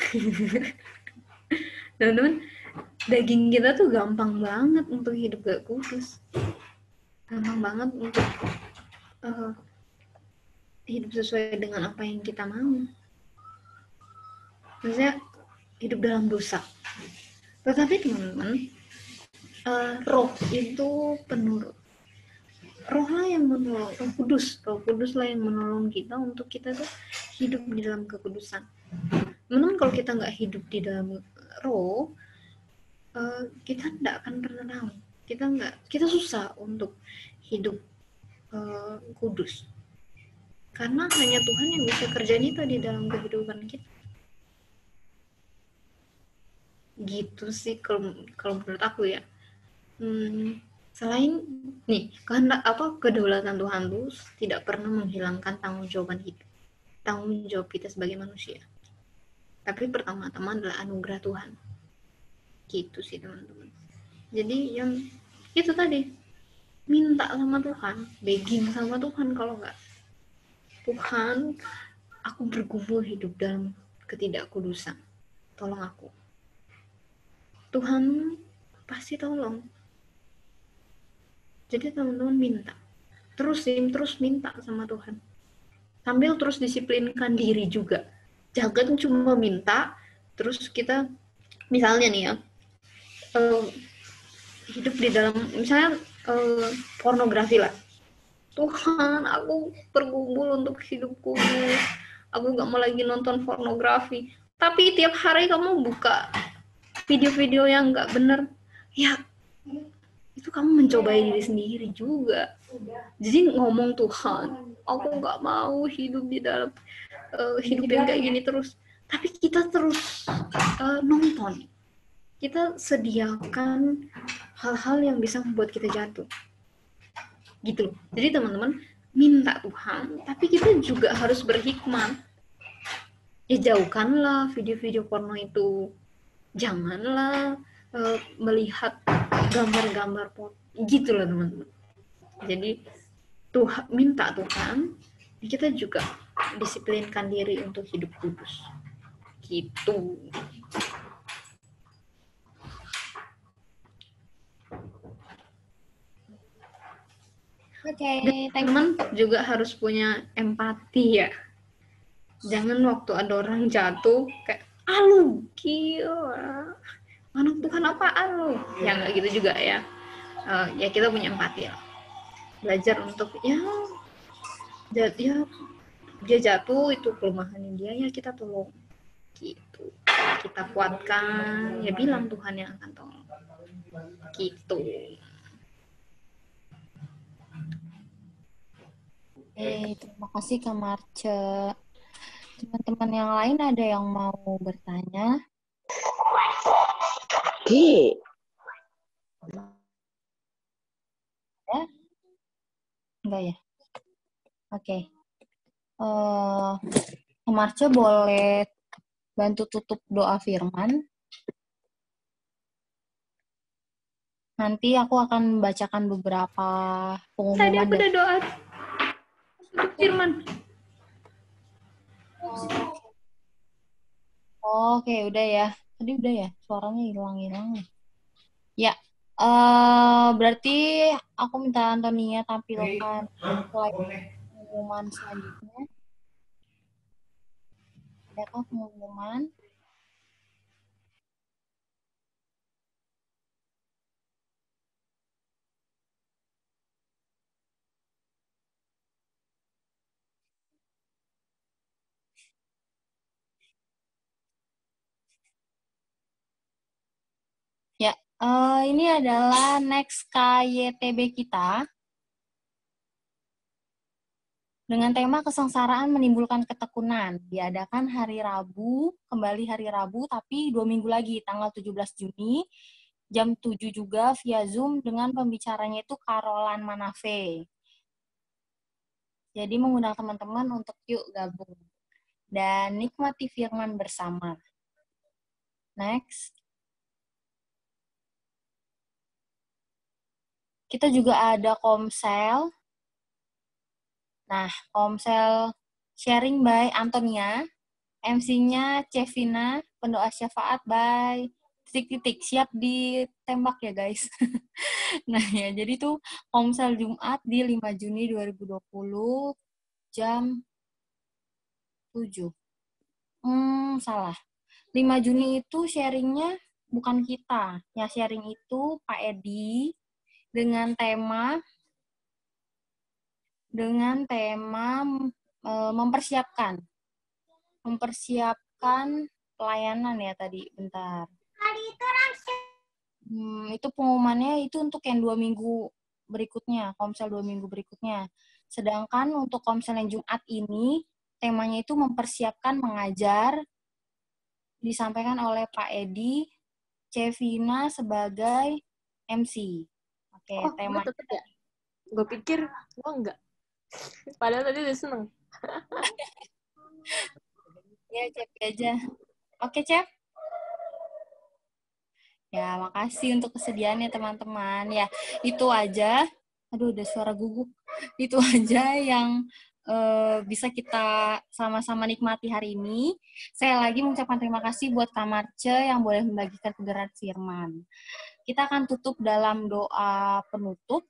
Teman-teman, daging kita tuh gampang banget untuk hidup gak kudus. Gampang banget untuk uh, hidup sesuai dengan apa yang kita mau. Maksudnya hidup dalam dosa. Tetapi teman-teman, uh, roh itu penurut. Roh lah yang menolong, roh kudus. Roh kudus lah yang menolong kita untuk kita tuh hidup di dalam kekudusan. Teman-teman, kalau kita nggak hidup di dalam roh, uh, kita nggak akan pernah tahu. Kita nggak, kita susah untuk hidup uh, kudus. Karena hanya Tuhan yang bisa kerjain itu di dalam kehidupan kita. Gitu sih kalau kalau menurut aku ya. Hmm, selain nih kehendak apa kedaulatan Tuhan itu tidak pernah menghilangkan tanggung jawaban hidup, tanggung jawab kita sebagai manusia. Tapi pertama-tama adalah anugerah Tuhan. Gitu sih teman-teman. Jadi yang itu tadi minta sama Tuhan, begging sama Tuhan. Kalau nggak, Tuhan, aku bergumul hidup dalam ketidakkudusan, tolong aku. Tuhan pasti tolong. Jadi teman-teman minta. Terus terus minta sama Tuhan. Sambil terus disiplinkan diri juga. Jangan cuma minta, terus kita misalnya nih ya, uh, hidup di dalam, misalnya uh, pornografi lah. Tuhan, aku bergumul untuk hidup kudus. Aku gak mau lagi nonton pornografi. Tapi tiap hari kamu buka video-video yang nggak bener, ya itu kamu mencobai diri sendiri juga. Jadi ngomong Tuhan, aku nggak mau hidup di dalam uh, hidup yang kayak gini terus. Tapi kita terus uh, nonton, kita sediakan hal-hal yang bisa membuat kita jatuh. Gitu. Jadi teman-teman, minta Tuhan, tapi kita juga harus berhikmat. Ya jauhkanlah video-video porno itu. Janganlah uh, melihat gambar-gambar porno. Gitu lah teman-teman. Jadi Tuhan, minta Tuhan, kita juga disiplinkan diri untuk hidup kudus. Gitu. Oke, okay, teman juga harus punya empati ya. Jangan waktu ada orang jatuh kayak alu gila, anak Tuhan apaan lu? Ya nggak gitu juga ya. Uh, ya kita punya empati ya. Belajar untuk ya, ya dia jatuh itu kelemahan dia ya kita tolong. Gitu. Kita kuatkan. Ya bilang Tuhan yang akan tolong. Gitu. Oke, terima kasih Kak Marce. Teman-teman yang lain ada yang mau bertanya? Oke. Ya? Enggak ya? Oke. Uh, Kak Marce boleh bantu tutup doa firman. Nanti aku akan bacakan beberapa pengumuman. Tadi aku udah doa tutup firman. Oh, Oke, okay, udah ya. Tadi udah ya, suaranya hilang-hilang. Ya, uh, berarti aku minta Antonia tampilkan slide pengumuman selanjutnya. Adakah pengumuman? Ya, uh, ini adalah next K Y T B kita dengan tema kesengsaraan menimbulkan ketekunan. Diadakan hari Rabu, kembali hari Rabu, tapi dua minggu lagi, tanggal tujuh belas Juni, jam tujuh juga via Zoom dengan pembicaranya itu Carolan Manafe. Jadi mengundang teman-teman untuk yuk gabung dan nikmati firman bersama. Next. Kita juga ada Komsel. Nah, Komsel sharing by Antonia, M C-nya Cevina, pendoa syafaat by titik-titik, siap ditembak ya guys. Nah ya, jadi tuh Komsel Jumat di lima Juni dua ribu dua puluh jam tujuh. Hmm, salah. lima Juni itu sharingnya bukan kita. Yang sharing itu Pak Edi dengan tema dengan tema e, mempersiapkan mempersiapkan pelayanan ya tadi. Bentar. Hmm, itu pengumumannya itu untuk yang dua minggu berikutnya, Komsel dua minggu berikutnya. Sedangkan untuk Komsel yang Jumat ini, temanya itu mempersiapkan mengajar, disampaikan oleh Pak Edi, Cevina sebagai M C. Oke, oh, tema tetep ya? Gue pikir, gue enggak. Padahal tadi udah seneng. Ya, Cep aja. Oke, Cep. Ya, makasih untuk kesediaannya teman-teman. Ya, itu aja. Aduh, udah suara guguk. Itu aja yang uh, bisa kita sama-sama nikmati hari ini. Saya lagi mengucapkan terima kasih buat Kak Marce yang boleh membagikan kebenaran firman. Kita akan tutup dalam doa penutup.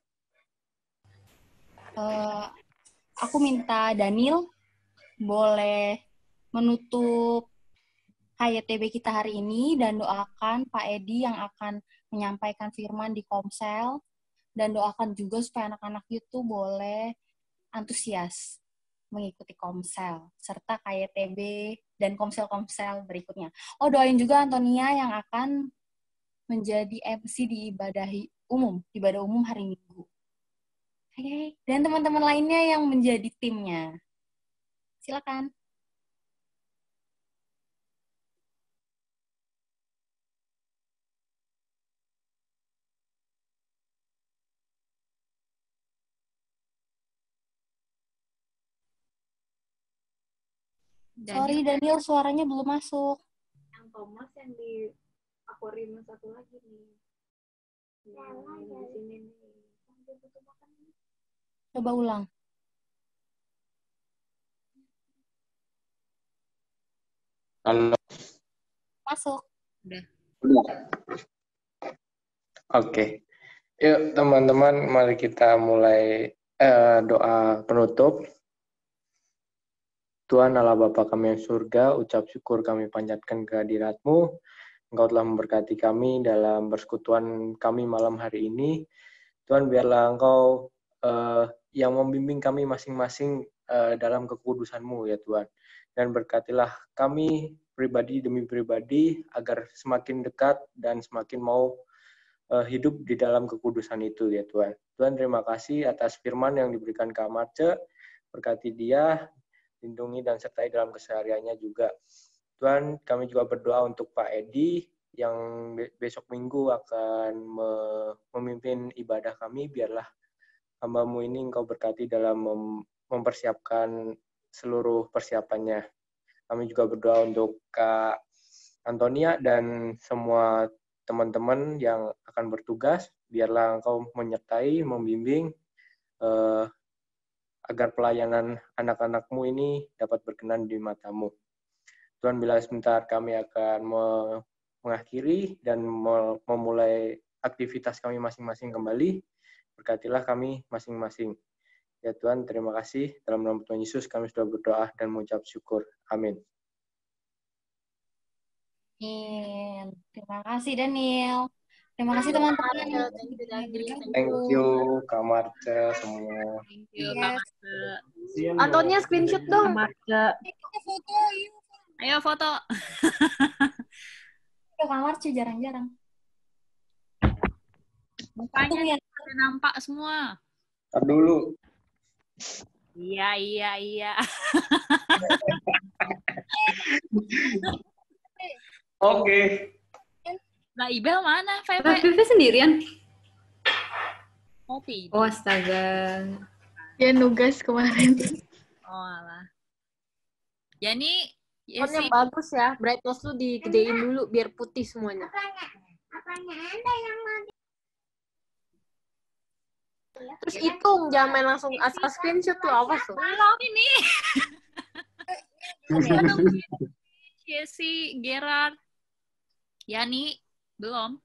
Uh, aku minta Daniel boleh menutup K Y T B kita hari ini dan doakan Pak Edi yang akan menyampaikan firman di Komsel dan doakan juga supaya anak-anak itu boleh antusias mengikuti Komsel serta K Y T B dan Komsel-Komsel berikutnya. Oh, doain juga Antonia yang akan menjadi M C di ibadah umum, ibadah umum hari Minggu. Oke, okay. Dan teman-teman lainnya yang menjadi timnya. Silakan. Sorry Daniel, suaranya belum masuk. Yang Thomas yang di akuarium satu lagi nih. Yang di sini nih. Coba ulang. Halo. Masuk. Udah. Oke. Yuk teman-teman, mari kita mulai eh, doa penutup. Tuhan Allah Bapa kami yang surga, ucap syukur kami panjatkan kehadirat-Mu. Engkau telah memberkati kami dalam persekutuan kami malam hari ini. Tuhan, biarlah Engkau eh, yang membimbing kami masing-masing eh, dalam kekudusan-Mu ya Tuhan. Dan berkatilah kami pribadi demi pribadi agar semakin dekat dan semakin mau uh, hidup di dalam kekudusan itu ya Tuhan. Tuhan, terima kasih atas firman yang diberikan Kak Marce. Berkati dia, lindungi dan sertai dalam kesehariannya juga. Tuhan, kami juga berdoa untuk Pak Edi yang besok minggu akan memimpin ibadah kami. Biarlah hamba-Mu ini Engkau berkati dalam mem- mempersiapkan seluruh persiapannya. Kami juga berdoa untuk Kak Antonia dan semua teman-teman yang akan bertugas. Biarlah Engkau menyertai, membimbing, eh, agar pelayanan anak-anak-Mu ini dapat berkenan di mata-Mu. Tuhan, bila sebentar kami akan me- mengakhiri dan me- memulai aktivitas kami masing-masing kembali, berkatilah kami masing-masing. Ya Tuhan, terima kasih. Dalam nama Tuhan Yesus kami sudah berdoa dan mengucap syukur. Amin. Amin. Terima kasih Daniel. Terima kasih teman-teman. Thank you, Daniel. Thank you, Kak Marce, semua. Thank you, Yes. Kak. Antonia screenshot dong. Marce. Foto, yuk. Ayo foto. Udah kamar cuy, jarang-jarang. Mukanya ada nampak semua. Ntar dulu. Iya, iya, iya. Oke. Mbak Ibel mana, Mbak Febe? Vivi sendirian? Oh, tidur. Oh, astaga. Dia nugas kemarin. Oh, alah. Ya nih, ya Fontnya sih. bagus ya. Brightness lu digedein dulu biar putih semuanya. Terus hitung, jangan main langsung asal screenshot tuh, awas tuh. Belum ini. Jesse, Gerard. Yani, belum.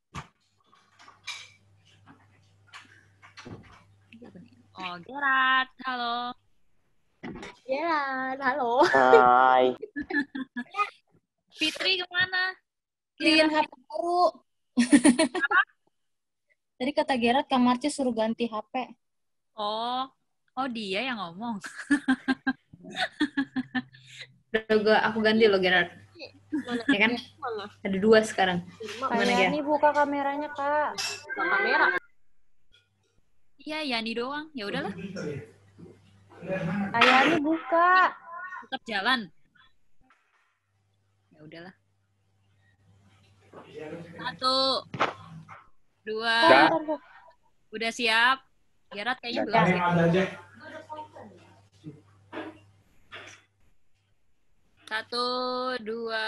Oh, Gerard, halo. Gerard, halo. Hai. Fitri kemana? Beliin H P baru. Tadi kata Gerard, Kak Marce suruh ganti H P. Oh, oh dia yang ngomong. Udah gua, aku ganti loh, Gerard. Ya kan? Ada dua sekarang. Mana ya? Ayani buka kameranya, Kak. Buka kamera. Iya, Yani doang. Ya udahlah, Ayani buka. tetap jalan. Ya udahlah. Satu, dua, Udah. udah siap. Gerard kayaknya belum siap. Satu, dua,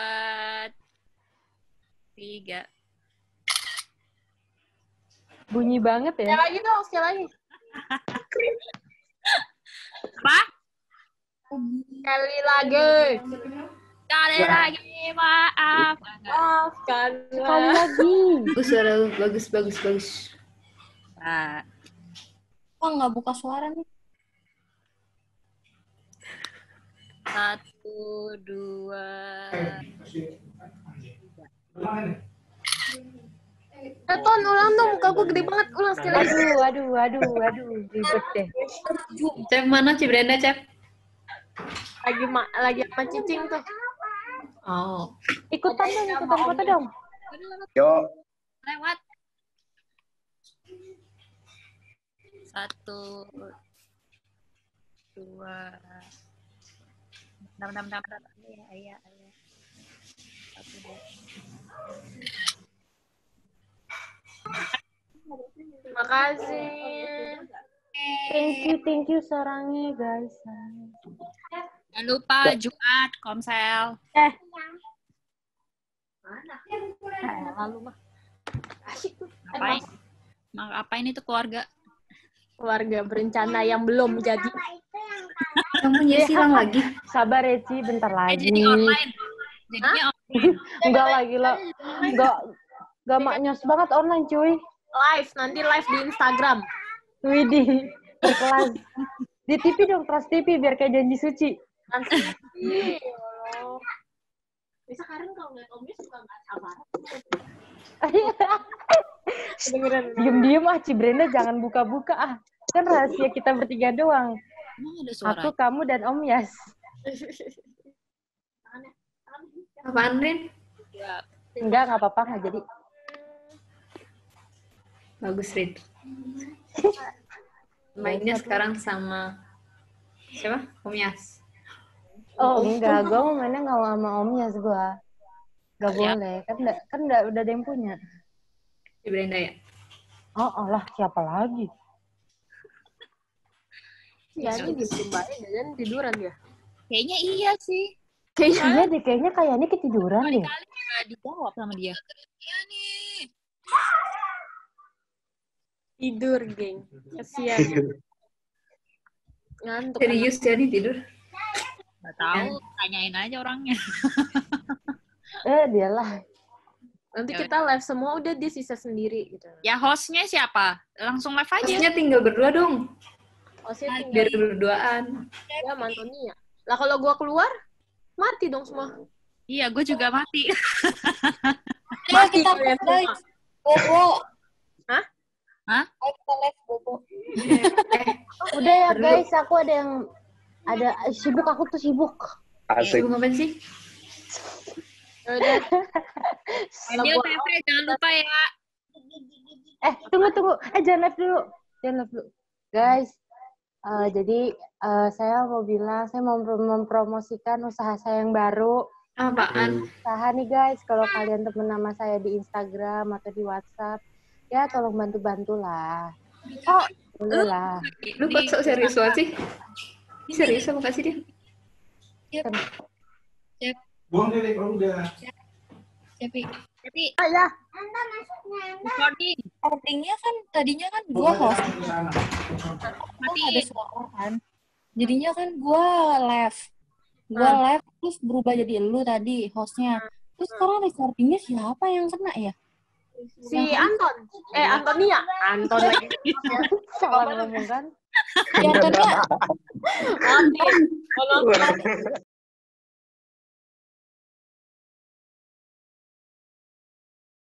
tiga. Bunyi banget ya. Sekali lagi dong, sekali lagi. Apa? Sekali lagi. Sekali lagi, maaf. Maafkan. Sekali lagi. Bagus, suara lu. Bagus, bagus, bagus. Nah, Kok nggak buka suara nih? satu, dua, Eh, Ton, ulang dong. Muka gue gede banget. Ulang sekali lagi. Aduh, aduh, aduh, aduh. Ribet deh. Cep mana? Cep Brenda, Cep? Lagi ma lagi sama Cicing tuh. Oh. Ikutan dong, ikutan foto dong. Yo. lewat. Satu, dua, enam, enam, enam, enam. Iya, iya, iya. Satu, dua. Terima kasih. Thank you, thank you sarangnya, guys. Jangan lupa Jumat, Komsel. Eh. Mana? Lalu mah. Asyik tuh. Ngapain? Mak apain itu keluarga? Keluarga berencana yang belum jadi. Kamu ya silang lagi. Sabar ya, Ci, bentar lagi. Jadi online. Jadinya online. Enggak lagi lah. Enggak enggak maknyos banget online, cuy. Live, nanti live di Instagram. Widih, berkelas. Di T V dong, Trans T V biar kayak janji suci. Trans T V. Bisa Karen kalau ngeliat omnya suka nggak sabar. Diem-diem ah, Cibrenda jangan buka-buka ah. Kan rahasia kita bertiga doang. Emang ada suara? Aku, kamu, dan Om Yas. Apaan, Rin? Enggak, nggak apa-apa, nggak jadi. Bagus, Rin. Mainnya sekarang sama siapa? Om Yas. Oh, enggak, gue mau mainnya nggak sama Om Yas gue. Gak Ya. boleh, kan udah, kan udah, udah ada yang punya. Di Brenda ya? Oh, Allah, siapa lagi? Ya, ini diem banget dan tiduran dia. Kayaknya iya sih. Kayaknya iya deh, kayaknya kayaknya ketiduran deh. Kali nggak dijawab sama dia. Iya nih. Tidur, geng. Kesian. Ngantuk. Serius jadi tidur? Nggak tahu, tanyain aja orangnya. Eh, dialah. Nanti Ya kita live semua, udah dia sisa sendiri gitu. Ya hostnya siapa? Langsung live aja. Hostnya tinggal berdua dong. Hostnya Biar tinggal berduaan. ya Mantonia. Lah kalau gua keluar, mati dong semua. Iya, gue juga mati. Mati kalian semua. Bobo. Hah? Hah? Ayo kita live Bobo. Udah ya guys, aku ada yang ada sibuk, aku tuh sibuk. Asik. Sibuk ngapain sih? Udah. Emil T V, jangan lupa ya. Eh, tunggu tunggu. Eh, jangan live dulu. Jangan live dulu. Guys, uh, jadi uh, saya mau bilang, saya mau mempromosikan usaha saya yang baru. Apaan? Usaha nih guys, kalau kalian temen nama saya di Instagram atau di WhatsApp, ya tolong bantu-bantu lah. Oh, boleh lah. Lu kok sok serius banget sih? Ini serius apa kasih dia? Cep. Cep. Buang deh, kalau udah. Cepi. Cepi. Ah, ya. Recording. Recordingnya kan tadinya kan gua host. Mati. Ada suara kan. Jadinya kan gua live. Gua live terus berubah jadi elu tadi hostnya. Terus sekarang recordingnya siapa yang kena ya? Si Anton. Eh, Antonia. Anton lagi. Salah ngomong kan? Ya Antonia. Anton. Kalau